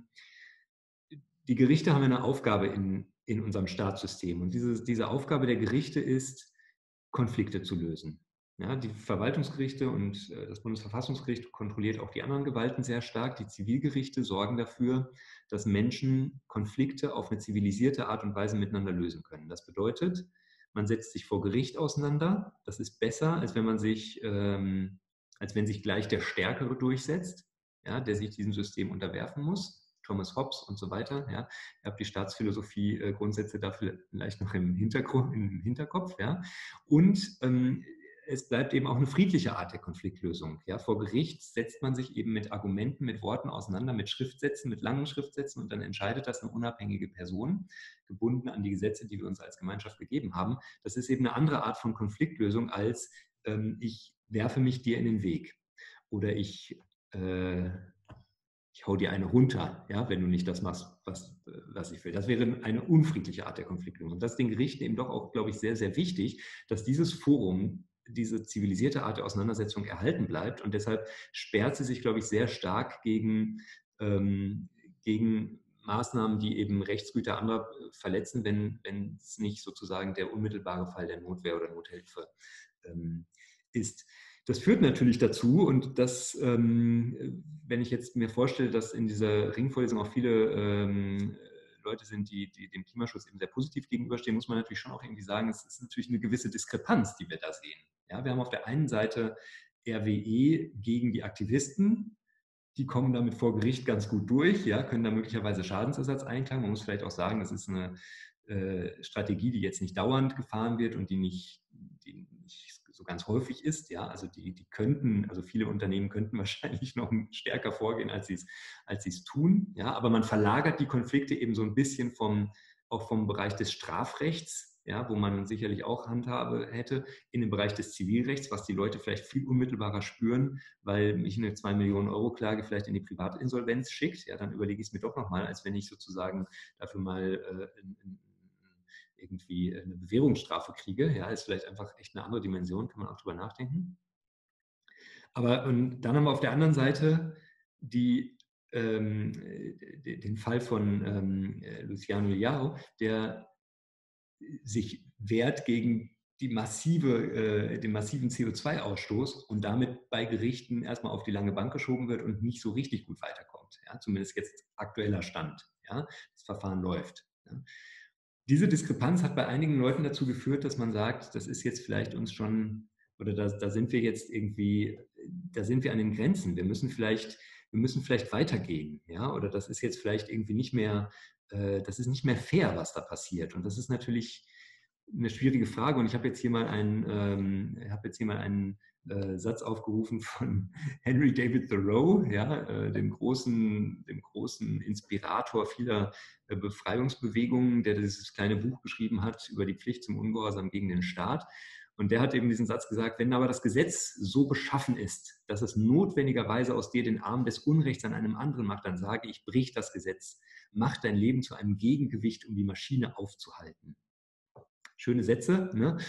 die Gerichte haben eine Aufgabe in, in unserem Staatssystem und diese, diese Aufgabe der Gerichte ist, Konflikte zu lösen. Ja, die Verwaltungsgerichte und das Bundesverfassungsgericht kontrolliert auch die anderen Gewalten sehr stark. Die Zivilgerichte sorgen dafür, dass Menschen Konflikte auf eine zivilisierte Art und Weise miteinander lösen können. Das bedeutet, man setzt sich vor Gericht auseinander. Das ist besser, als wenn man sich, ähm, als wenn sich gleich der Stärkere durchsetzt, ja, der sich diesem System unterwerfen muss. Thomas Hobbes und so weiter. Ja. Ich habe die Staatsphilosophie-Grundsätze dafür vielleicht noch im, Hintergrund, im Hinterkopf. Ja. Und ähm, es bleibt eben auch eine friedliche Art der Konfliktlösung. Ja. Vor Gericht setzt man sich eben mit Argumenten, mit Worten auseinander, mit Schriftsätzen, mit langen Schriftsätzen und dann entscheidet das eine unabhängige Person, gebunden an die Gesetze, die wir uns als Gemeinschaft gegeben haben. Das ist eben eine andere Art von Konfliktlösung als ähm, ich werfe mich dir in den Weg oder ich äh, ich hau dir eine runter, ja, wenn du nicht das machst, was, was ich will. Das wäre eine unfriedliche Art der Konfliktlösung. Und das ist den Gerichten eben doch auch, glaube ich, sehr, sehr wichtig, dass dieses Forum, diese zivilisierte Art der Auseinandersetzung erhalten bleibt. Und deshalb sperrt sie sich, glaube ich, sehr stark gegen, ähm, gegen Maßnahmen, die eben Rechtsgüter anderer verletzen, wenn, wenn es nicht sozusagen der unmittelbare Fall der Notwehr oder Nothilfe ähm, ist. Das führt natürlich dazu, und das, ähm, wenn ich jetzt mir vorstelle, dass in dieser Ringvorlesung auch viele ähm, Leute sind, die, die dem Klimaschutz eben sehr positiv gegenüberstehen, muss man natürlich schon auch irgendwie sagen, es ist natürlich eine gewisse Diskrepanz, die wir da sehen. Ja, wir haben auf der einen Seite R W E gegen die Aktivisten, die kommen damit vor Gericht ganz gut durch, ja, können da möglicherweise Schadensersatz einklagen. Man muss vielleicht auch sagen, das ist eine äh, Strategie, die jetzt nicht dauernd gefahren wird und die nicht, die nicht so ganz häufig ist. Ja, also die, die könnten, also viele Unternehmen könnten wahrscheinlich noch stärker vorgehen, als sie es, als sie es tun. Ja, aber man verlagert die Konflikte eben so ein bisschen vom, auch vom Bereich des Strafrechts, ja, wo man sicherlich auch Handhabe hätte, in dem Bereich des Zivilrechts, was die Leute vielleicht viel unmittelbarer spüren, weil mich eine zwei Millionen Euro Klage vielleicht in die Privatinsolvenz schickt, ja, dann überlege ich es mir doch nochmal, als wenn ich sozusagen dafür mal äh, in, in, irgendwie eine Bewährungsstrafe kriege. Ja, ist vielleicht einfach echt eine andere Dimension, kann man auch drüber nachdenken. Aber und dann haben wir auf der anderen Seite die, ähm, den Fall von ähm, Luciano Liao, der sich wehrt gegen die massive, äh, den massiven C O zwei Ausstoß und damit bei Gerichten erstmal auf die lange Bank geschoben wird und nicht so richtig gut weiterkommt. Ja? Zumindest jetzt aktueller Stand. Ja? Das Verfahren läuft. Ja? Diese Diskrepanz hat bei einigen Leuten dazu geführt, dass man sagt, das ist jetzt vielleicht uns schon, oder da, da sind wir jetzt irgendwie, da sind wir an den Grenzen. Wir müssen vielleicht, wir müssen vielleicht weitergehen. Ja? Oder das ist jetzt vielleicht irgendwie nicht mehr, äh, das ist nicht mehr fair, was da passiert. Und das ist natürlich eine schwierige Frage. Und ich habe jetzt hier mal einen, ähm, habe jetzt hier mal einen äh, Satz aufgerufen von Henry David Thoreau, ja, äh, dem großen, dem großen Inspirator vieler äh, Befreiungsbewegungen, der dieses kleine Buch geschrieben hat über die Pflicht zum Ungehorsam gegen den Staat. Und der hat eben diesen Satz gesagt: Wenn aber das Gesetz so beschaffen ist, dass es notwendigerweise aus dir den Arm des Unrechts an einem anderen macht, dann sage ich, brich das Gesetz. Mach dein Leben zu einem Gegengewicht, um die Maschine aufzuhalten. Schöne Sätze, ne?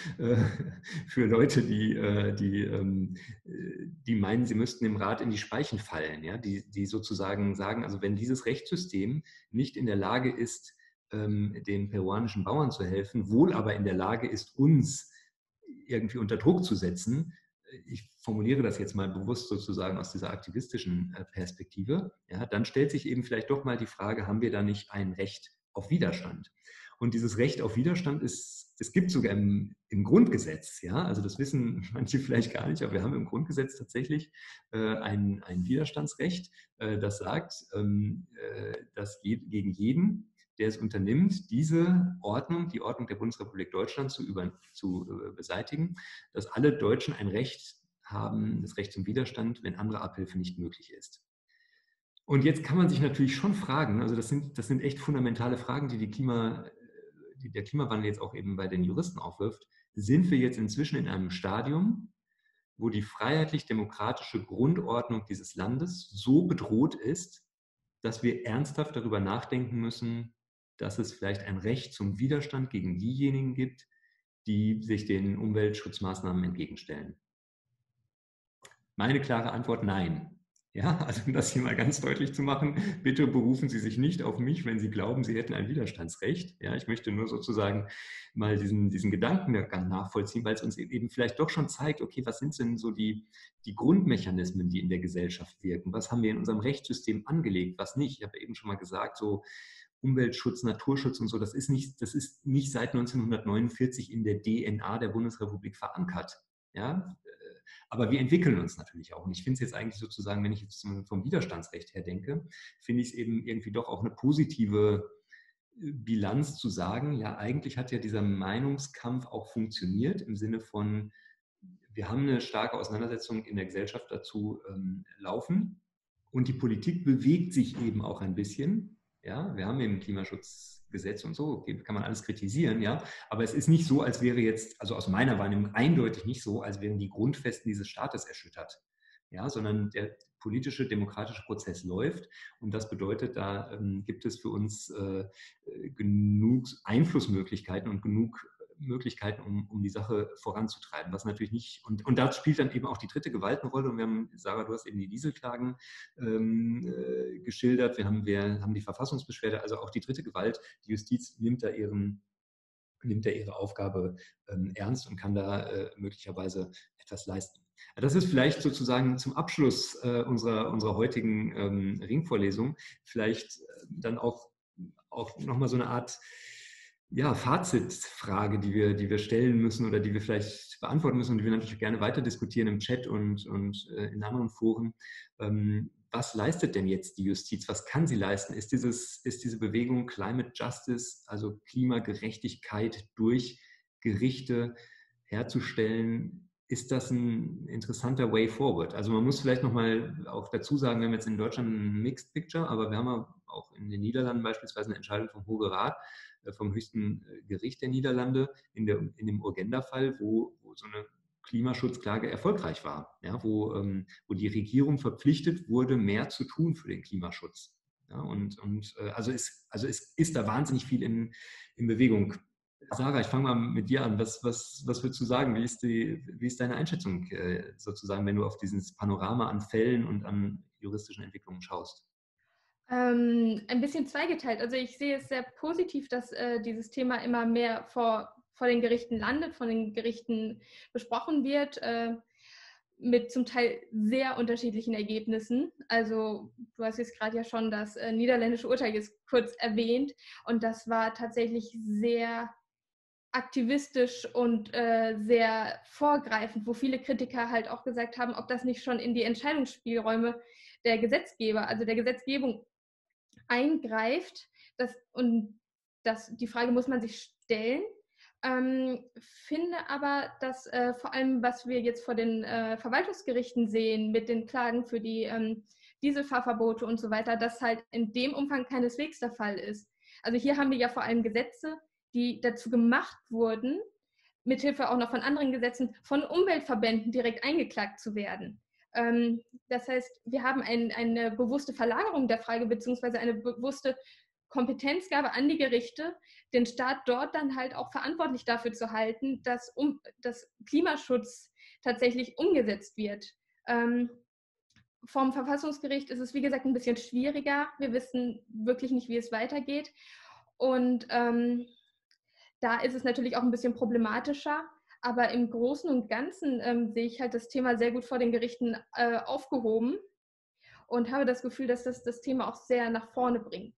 Für Leute, die, die, die meinen, sie müssten dem Rad in die Speichen fallen, ja? die, die sozusagen sagen, also wenn dieses Rechtssystem nicht in der Lage ist, den peruanischen Bauern zu helfen, wohl aber in der Lage ist, uns irgendwie unter Druck zu setzen, ich formuliere das jetzt mal bewusst sozusagen aus dieser aktivistischen Perspektive, ja, dann stellt sich eben vielleicht doch mal die Frage, haben wir da nicht ein Recht auf Widerstand? Und dieses Recht auf Widerstand ist, es gibt sogar im, im Grundgesetz, ja, also das wissen manche vielleicht gar nicht, aber wir haben im Grundgesetz tatsächlich äh, ein, ein Widerstandsrecht, äh, das sagt, ähm, äh, dass je, gegen jeden, der es unternimmt, diese Ordnung, die Ordnung der Bundesrepublik Deutschland zu, über, zu äh, beseitigen, dass alle Deutschen ein Recht haben, das Recht zum Widerstand, wenn andere Abhilfe nicht möglich ist. Und jetzt kann man sich natürlich schon fragen, also das sind, das sind echt fundamentale Fragen, die, die, Klima, die der Klimawandel jetzt auch eben bei den Juristen aufwirft. Sind wir jetzt inzwischen in einem Stadium, wo die freiheitlich-demokratische Grundordnung dieses Landes so bedroht ist, dass wir ernsthaft darüber nachdenken müssen, dass es vielleicht ein Recht zum Widerstand gegen diejenigen gibt, die sich den Umweltschutzmaßnahmen entgegenstellen? Meine klare Antwort: Nein. Ja, also um das hier mal ganz deutlich zu machen, bitte berufen Sie sich nicht auf mich, wenn Sie glauben, Sie hätten ein Widerstandsrecht. Ja, ich möchte nur sozusagen mal diesen, diesen Gedankengang nachvollziehen, weil es uns eben vielleicht doch schon zeigt, okay, was sind denn so die, die Grundmechanismen, die in der Gesellschaft wirken? Was haben wir in unserem Rechtssystem angelegt, was nicht? Ich habe eben schon mal gesagt, so Umweltschutz, Naturschutz und so, das ist nicht, das ist nicht seit neunzehnhundertneunundvierzig in der D N A der Bundesrepublik verankert. Ja, aber wir entwickeln uns natürlich auch. Und ich finde es jetzt eigentlich sozusagen, wenn ich jetzt vom Widerstandsrecht her denke, finde ich es eben irgendwie doch auch eine positive Bilanz zu sagen, ja, eigentlich hat ja dieser Meinungskampf auch funktioniert im Sinne von, wir haben eine starke Auseinandersetzung in der Gesellschaft dazu ähm, laufen und die Politik bewegt sich eben auch ein bisschen. Ja, wir haben eben Klimaschutzgesetz und so, okay, kann man alles kritisieren, ja, aber es ist nicht so, als wäre jetzt, also aus meiner Wahrnehmung eindeutig nicht so, als wären die Grundfesten dieses Staates erschüttert, ja, sondern der politische, demokratische Prozess läuft und das bedeutet, da ähm, gibt es für uns äh, genug Einflussmöglichkeiten und genug Möglichkeiten, um, um die Sache voranzutreiben, was natürlich nicht, und, und da spielt dann eben auch die dritte Gewalt eine Rolle und wir haben, Sarah, du hast eben die Dieselklagen ähm, äh, geschildert, wir haben, wir haben die Verfassungsbeschwerde, also auch die dritte Gewalt, die Justiz nimmt da ihren, nimmt da ihre Aufgabe ähm, ernst und kann da äh, möglicherweise etwas leisten. Das ist vielleicht sozusagen zum Abschluss äh, unserer, unserer heutigen ähm, Ringvorlesung vielleicht äh, dann auch, auch nochmal so eine Art ja, Fazitfrage, die wir, die wir stellen müssen oder die wir vielleicht beantworten müssen und die wir natürlich gerne weiter diskutieren im Chat und, und äh, in anderen Foren. Ähm, was leistet denn jetzt die Justiz? Was kann sie leisten? Ist, dieses, ist diese Bewegung Climate Justice, also Klimagerechtigkeit durch Gerichte herzustellen, ist das ein interessanter Way forward? Also man muss vielleicht nochmal auch dazu sagen, wir haben jetzt in Deutschland ein Mixed Picture, aber wir haben auch auch in den Niederlanden beispielsweise eine Entscheidung vom Hoge Rat, äh, vom höchsten Gericht der Niederlande in, der, in dem Urgenda-Fall, wo, wo so eine Klimaschutzklage erfolgreich war, ja, wo, ähm, wo die Regierung verpflichtet wurde, mehr zu tun für den Klimaschutz. Ja, und und äh, also, ist, also es ist da wahnsinnig viel in, in Bewegung. Sarah, ich fange mal mit dir an. Was, was, was würdest du sagen? Wie ist, die, wie ist deine Einschätzung äh, sozusagen, wenn du auf dieses Panorama an Fällen und an juristischen Entwicklungen schaust? Ähm, ein bisschen zweigeteilt. Also ich sehe es sehr positiv, dass äh, dieses Thema immer mehr vor, vor den Gerichten landet, von den Gerichten besprochen wird, äh, mit zum Teil sehr unterschiedlichen Ergebnissen. Also du hast jetzt gerade ja schon das äh, niederländische Urteil jetzt kurz erwähnt und das war tatsächlich sehr aktivistisch und äh, sehr vorgreifend, wo viele Kritiker halt auch gesagt haben, ob das nicht schon in die Entscheidungsspielräume der Gesetzgeber, also der Gesetzgebung eingreift. Das, und das, die Frage muss man sich stellen. Ähm, finde aber, dass äh, vor allem, was wir jetzt vor den äh, Verwaltungsgerichten sehen, mit den Klagen für die ähm, Dieselfahrverbote und so weiter, dass halt in dem Umfang keineswegs der Fall ist. Also hier haben wir ja vor allem Gesetze, die dazu gemacht wurden, mithilfe auch noch von anderen Gesetzen, von Umweltverbänden direkt eingeklagt zu werden. Ähm, das heißt, wir haben ein, eine bewusste Verlagerung der Frage beziehungsweise eine bewusste Kompetenzgabe an die Gerichte, den Staat dort dann halt auch verantwortlich dafür zu halten, dass, um, dass Klimaschutz tatsächlich umgesetzt wird. Ähm, vom Verfassungsgericht ist es, wie gesagt, ein bisschen schwieriger. Wir wissen wirklich nicht, wie es weitergeht. Und ähm, da ist es natürlich auch ein bisschen problematischer. Aber im Großen und Ganzen ähm, sehe ich halt das Thema sehr gut vor den Gerichten äh, aufgehoben und habe das Gefühl, dass das das Thema auch sehr nach vorne bringt.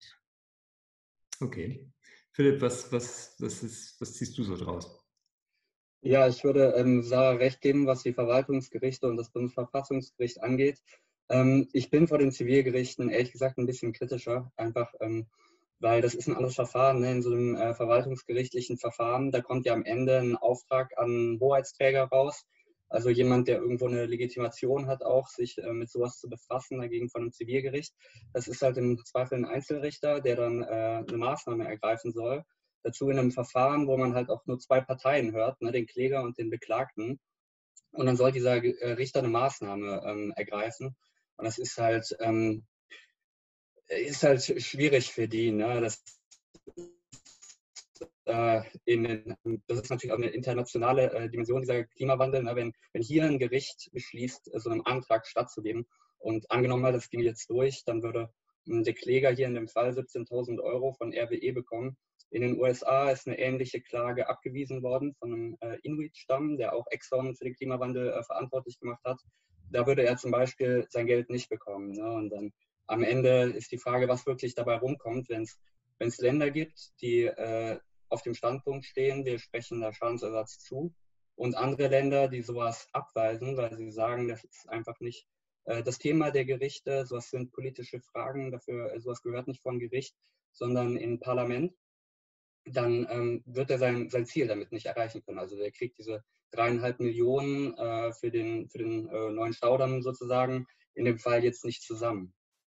Okay. Philipp, was, was, was, ist, was ziehst du so draus? Ja, ich würde ähm, Sarah recht geben, was die Verwaltungsgerichte und das Bundesverfassungsgericht angeht. Ähm, ich bin vor den Zivilgerichten ehrlich gesagt ein bisschen kritischer, einfach ähm, weil das ist ein anderes Verfahren, ne? In so einem äh, verwaltungsgerichtlichen Verfahren, da kommt ja am Ende ein Auftrag an einen Hoheitsträger raus, also jemand, der irgendwo eine Legitimation hat, auch sich äh, mit sowas zu befassen, dagegen von einem Zivilgericht. Das ist halt im Zweifel ein Einzelrichter, der dann äh, eine Maßnahme ergreifen soll. Dazu in einem Verfahren, wo man halt auch nur zwei Parteien hört, ne, den Kläger und den Beklagten. Und dann soll dieser äh, Richter eine Maßnahme ähm, ergreifen. Und das ist halt, ähm, ist halt schwierig für die. Ne? Das, äh, in, das ist natürlich auch eine internationale äh, Dimension dieser Klimawandel. Ne? Wenn, wenn hier ein Gericht beschließt, so einem Antrag stattzugeben und angenommen mal, das ging jetzt durch, dann würde der Kläger hier in dem Fall siebzehntausend Euro von R W E bekommen. In den U S A ist eine ähnliche Klage abgewiesen worden von einem äh, Inuit-Stamm, der auch Exxon für den Klimawandel äh, verantwortlich gemacht hat. Da würde er zum Beispiel sein Geld nicht bekommen. Ne? Und dann am Ende ist die Frage, was wirklich dabei rumkommt, wenn es Länder gibt, die äh, auf dem Standpunkt stehen, wir sprechen da Schadensersatz zu, und andere Länder, die sowas abweisen, weil sie sagen, das ist einfach nicht äh, das Thema der Gerichte, sowas sind politische Fragen, dafür äh, sowas gehört nicht vom Gericht, sondern im Parlament. Dann ähm, wird er sein, sein Ziel damit nicht erreichen können. Also der kriegt diese dreieinhalb Millionen äh, für den, für den äh, neuen Staudamm sozusagen in dem Fall jetzt nicht zusammen.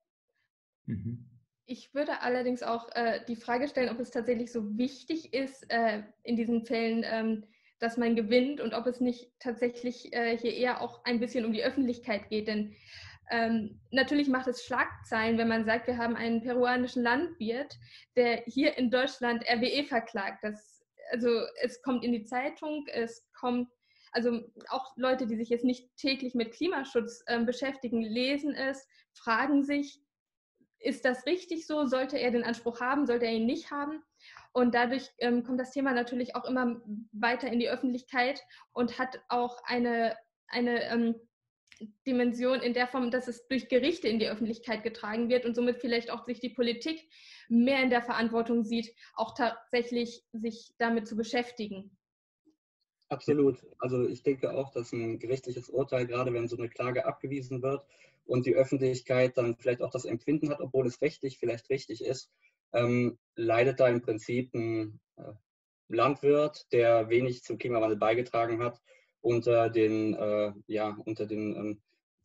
Mhm. Ich würde allerdings auch äh, die Frage stellen, ob es tatsächlich so wichtig ist, äh, in diesen Fällen, ähm, dass man gewinnt und ob es nicht tatsächlich äh, hier eher auch ein bisschen um die Öffentlichkeit geht. Denn ähm, natürlich macht es Schlagzeilen, wenn man sagt, wir haben einen peruanischen Landwirt, der hier in Deutschland R W E verklagt. Das, also es kommt in die Zeitung, es kommt, also auch Leute, die sich jetzt nicht täglich mit Klimaschutz äh, beschäftigen, lesen es, fragen sich, ist das richtig so? Sollte er den Anspruch haben? Sollte er ihn nicht haben? Und dadurch ähm, kommt das Thema natürlich auch immer weiter in die Öffentlichkeit und hat auch eine, eine ähm, Dimension in der Form, dass es durch Gerichte in die Öffentlichkeit getragen wird und somit vielleicht auch sich die Politik mehr in der Verantwortung sieht, auch tatsächlich sich damit zu beschäftigen. Absolut. Also ich denke auch, dass ein gerichtliches Urteil, gerade wenn so eine Klage abgewiesen wird und die Öffentlichkeit dann vielleicht auch das Empfinden hat, obwohl es rechtlich vielleicht richtig ist, ähm, leidet da im Prinzip ein äh, Landwirt, der wenig zum Klimawandel beigetragen hat, unter den, äh, ja, unter den ähm,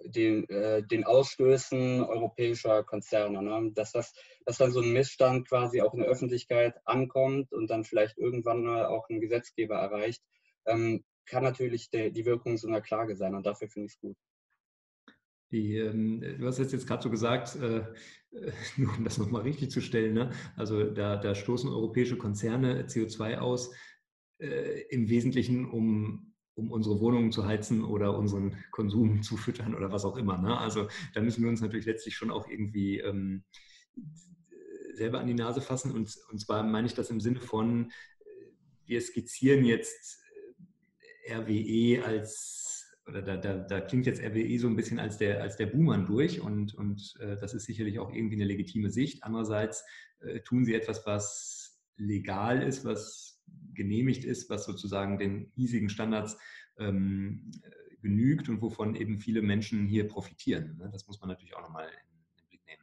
den, äh, den Ausstößen europäischer Konzerne. Ne? Dass, das, dass dann so ein Missstand quasi auch in der Öffentlichkeit ankommt und dann vielleicht irgendwann mal auch ein Gesetzgeber erreicht, ähm, kann natürlich der, die Wirkung so einer Klage sein, und dafür finde ich es gut. Die, ähm, du hast jetzt gerade so gesagt, äh, nur um das nochmal richtig zu stellen, ne? Also da, da stoßen europäische Konzerne C O zwei aus, äh, im Wesentlichen, um, um unsere Wohnungen zu heizen oder unseren Konsum zu füttern oder was auch immer. Ne? Also da müssen wir uns natürlich letztlich schon auch irgendwie ähm, selber an die Nase fassen. Und, und zwar meine ich das im Sinne von, wir skizzieren jetzt R W E als, oder da, da, da klingt jetzt R W E so ein bisschen als der, als der Buhmann durch, und, und äh, das ist sicherlich auch irgendwie eine legitime Sicht. Andererseits äh, tun sie etwas, was legal ist, was genehmigt ist, was sozusagen den hiesigen Standards ähm, genügt und wovon eben viele Menschen hier profitieren. Ne? Das muss man natürlich auch nochmal in den Blick nehmen.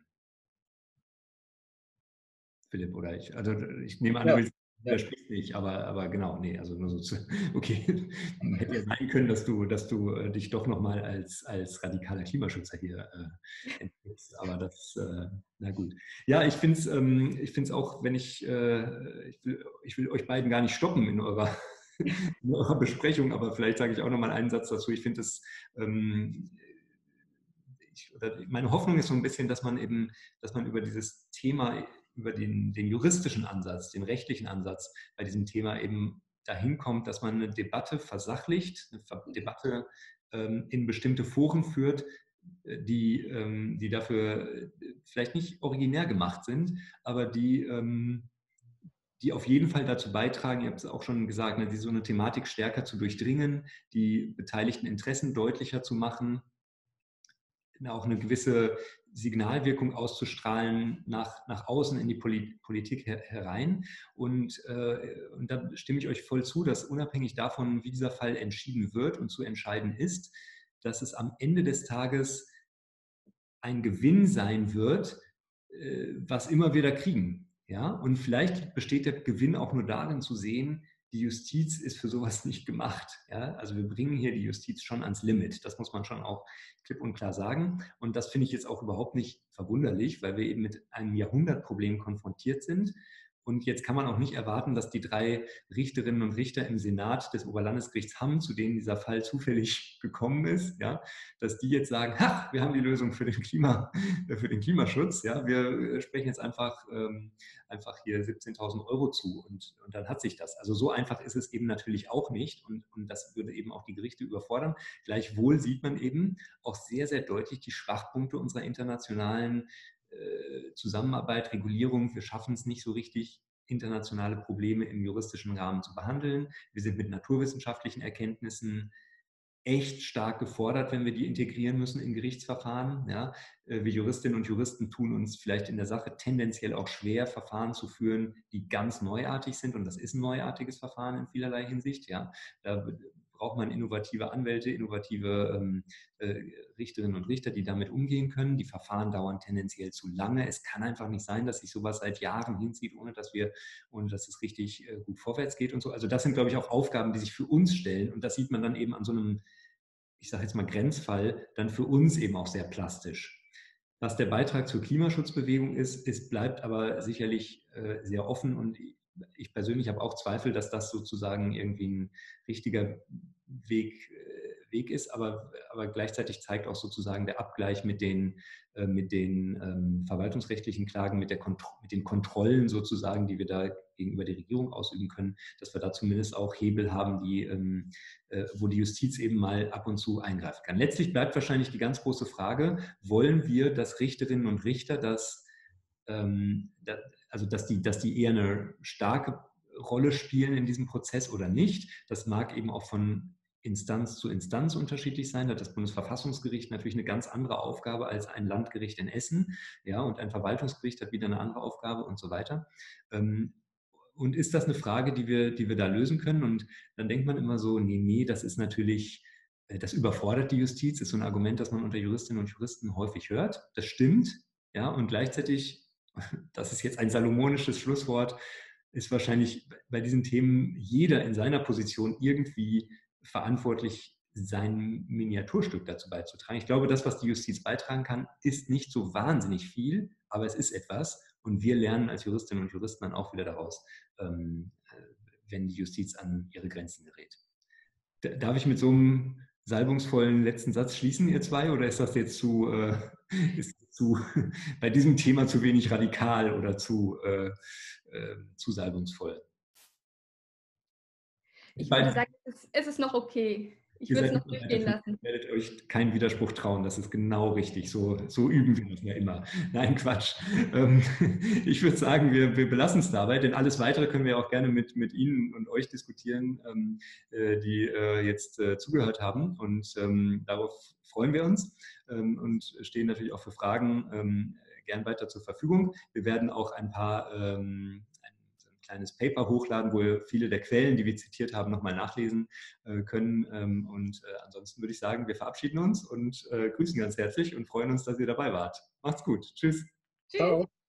Philipp, oder ich, also ich nehme an, Ja. du willst Der spricht nicht, aber, aber genau, nee, also nur so zu, okay, hätte ja sein können, dass du, dass du äh, dich doch nochmal als, als radikaler Klimaschützer hier äh, entdeckst, aber das, äh, na gut. Ja, ich finde es ähm, ich find's auch, wenn ich, äh, ich, will, ich will euch beiden gar nicht stoppen in eurer, in eurer Besprechung, aber vielleicht sage ich auch nochmal einen Satz dazu. Ich finde es, ähm, ich, meine Hoffnung ist so ein bisschen, dass man eben, dass man über dieses Thema, über den, den juristischen Ansatz, den rechtlichen Ansatz bei diesem Thema eben dahin kommt, dass man eine Debatte versachlicht, eine Debatte ähm, in bestimmte Foren führt, die, ähm, die dafür vielleicht nicht originär gemacht sind, aber die, ähm, die auf jeden Fall dazu beitragen, ich habe es auch schon gesagt, ne, die so eine Thematik stärker zu durchdringen, die beteiligten Interessen deutlicher zu machen, auch eine gewisse Signalwirkung auszustrahlen nach, nach außen in die Politik herein. Und, äh, und da stimme ich euch voll zu, dass unabhängig davon, wie dieser Fall entschieden wird und zu entscheiden ist, dass es am Ende des Tages ein Gewinn sein wird, äh, was immer wir da kriegen. Ja? Und vielleicht besteht der Gewinn auch nur darin zu sehen, die Justiz ist für sowas nicht gemacht. Ja? Also wir bringen hier die Justiz schon ans Limit. Das muss man schon auch klipp und klar sagen. Und das finde ich jetzt auch überhaupt nicht verwunderlich, weil wir eben mit einem Jahrhundertproblem konfrontiert sind. Und jetzt kann man auch nicht erwarten, dass die drei Richterinnen und Richter im Senat des Oberlandesgerichts Hamm, zu denen dieser Fall zufällig gekommen ist, ja, dass die jetzt sagen, ha, wir haben die Lösung für den, Klima, für den Klimaschutz. Ja, wir sprechen jetzt einfach, ähm, einfach hier siebzehntausend Euro zu, und, und dann hat sich das. Also so einfach ist es eben natürlich auch nicht, und, und das würde eben auch die Gerichte überfordern. Gleichwohl sieht man eben auch sehr, sehr deutlich die Schwachpunkte unserer internationalen Zusammenarbeit, Regulierung. Wir schaffen es nicht so richtig, internationale Probleme im juristischen Rahmen zu behandeln. Wir sind mit naturwissenschaftlichen Erkenntnissen echt stark gefordert, wenn wir die integrieren müssen in Gerichtsverfahren. Ja, wir Juristinnen und Juristen tun uns vielleicht in der Sache tendenziell auch schwer, Verfahren zu führen, die ganz neuartig sind, und das ist ein neuartiges Verfahren in vielerlei Hinsicht. Ja, da braucht man innovative Anwälte, innovative ähm, äh, Richterinnen und Richter, die damit umgehen können. Die Verfahren dauern tendenziell zu lange. Es kann einfach nicht sein, dass sich sowas seit Jahren hinzieht, ohne dass wir, ohne dass es richtig äh, gut vorwärts geht und so. Also das sind, glaube ich, auch Aufgaben, die sich für uns stellen, und das sieht man dann eben an so einem, ich sage jetzt mal, Grenzfall, dann für uns eben auch sehr plastisch. Was der Beitrag zur Klimaschutzbewegung ist, ist bleibt aber sicherlich äh, sehr offen, und ich persönlich habe auch Zweifel, dass das sozusagen irgendwie ein richtiger Weg, äh, Weg ist, aber, aber gleichzeitig zeigt auch sozusagen der Abgleich mit den, äh, mit den ähm, verwaltungsrechtlichen Klagen, mit, der mit den Kontrollen sozusagen, die wir da gegenüber der Regierung ausüben können, dass wir da zumindest auch Hebel haben, die, ähm, äh, wo die Justiz eben mal ab und zu eingreifen kann. Letztlich bleibt wahrscheinlich die ganz große Frage, wollen wir, dass Richterinnen und Richter das also dass die, dass die eher eine starke Rolle spielen in diesem Prozess oder nicht. Das mag eben auch von Instanz zu Instanz unterschiedlich sein. Da hat das Bundesverfassungsgericht natürlich eine ganz andere Aufgabe als ein Landgericht in Essen. Ja, und ein Verwaltungsgericht hat wieder eine andere Aufgabe und so weiter. Und ist das eine Frage, die wir, die wir da lösen können? Und dann denkt man immer so, nee, nee, das ist natürlich, das überfordert die Justiz. Das ist so ein Argument, das man unter Juristinnen und Juristen häufig hört. Das stimmt. Ja, und gleichzeitig, das ist jetzt ein salomonisches Schlusswort, ist wahrscheinlich bei diesen Themen jeder in seiner Position irgendwie verantwortlich, sein Miniaturstück dazu beizutragen. Ich glaube, das, was die Justiz beitragen kann, ist nicht so wahnsinnig viel, aber es ist etwas und wir lernen als Juristinnen und Juristen dann auch wieder daraus, ähm, wenn die Justiz an ihre Grenzen gerät. Darf ich mit so einem salbungsvollen letzten Satz schließen, ihr zwei, oder ist das jetzt zu, äh, ist zu bei diesem Thema zu wenig radikal oder zu, äh, äh, zu salbungsvoll? Ich würde sagen, es ist, es ist noch okay. Ich würde es noch durchgehen lassen. Ihr werdet euch keinen Widerspruch trauen, das ist genau richtig. So, so üben wir das ja immer. Nein, Quatsch. Ähm, ich würde sagen, wir, wir belassen es dabei, denn alles Weitere können wir auch gerne mit, mit Ihnen und euch diskutieren, ähm, äh, die äh, jetzt äh, zugehört haben. Und ähm, darauf freuen wir uns ähm, und stehen natürlich auch für Fragen ähm, gern weiter zur Verfügung. Wir werden auch ein paar ähm, kleines Paper hochladen, wo wir viele der Quellen, die wir zitiert haben, nochmal nachlesen äh, können. Ähm, und äh, ansonsten würde ich sagen, wir verabschieden uns und äh, grüßen ganz herzlich und freuen uns, dass ihr dabei wart. Macht's gut. Tschüss. Tschüss. Ciao.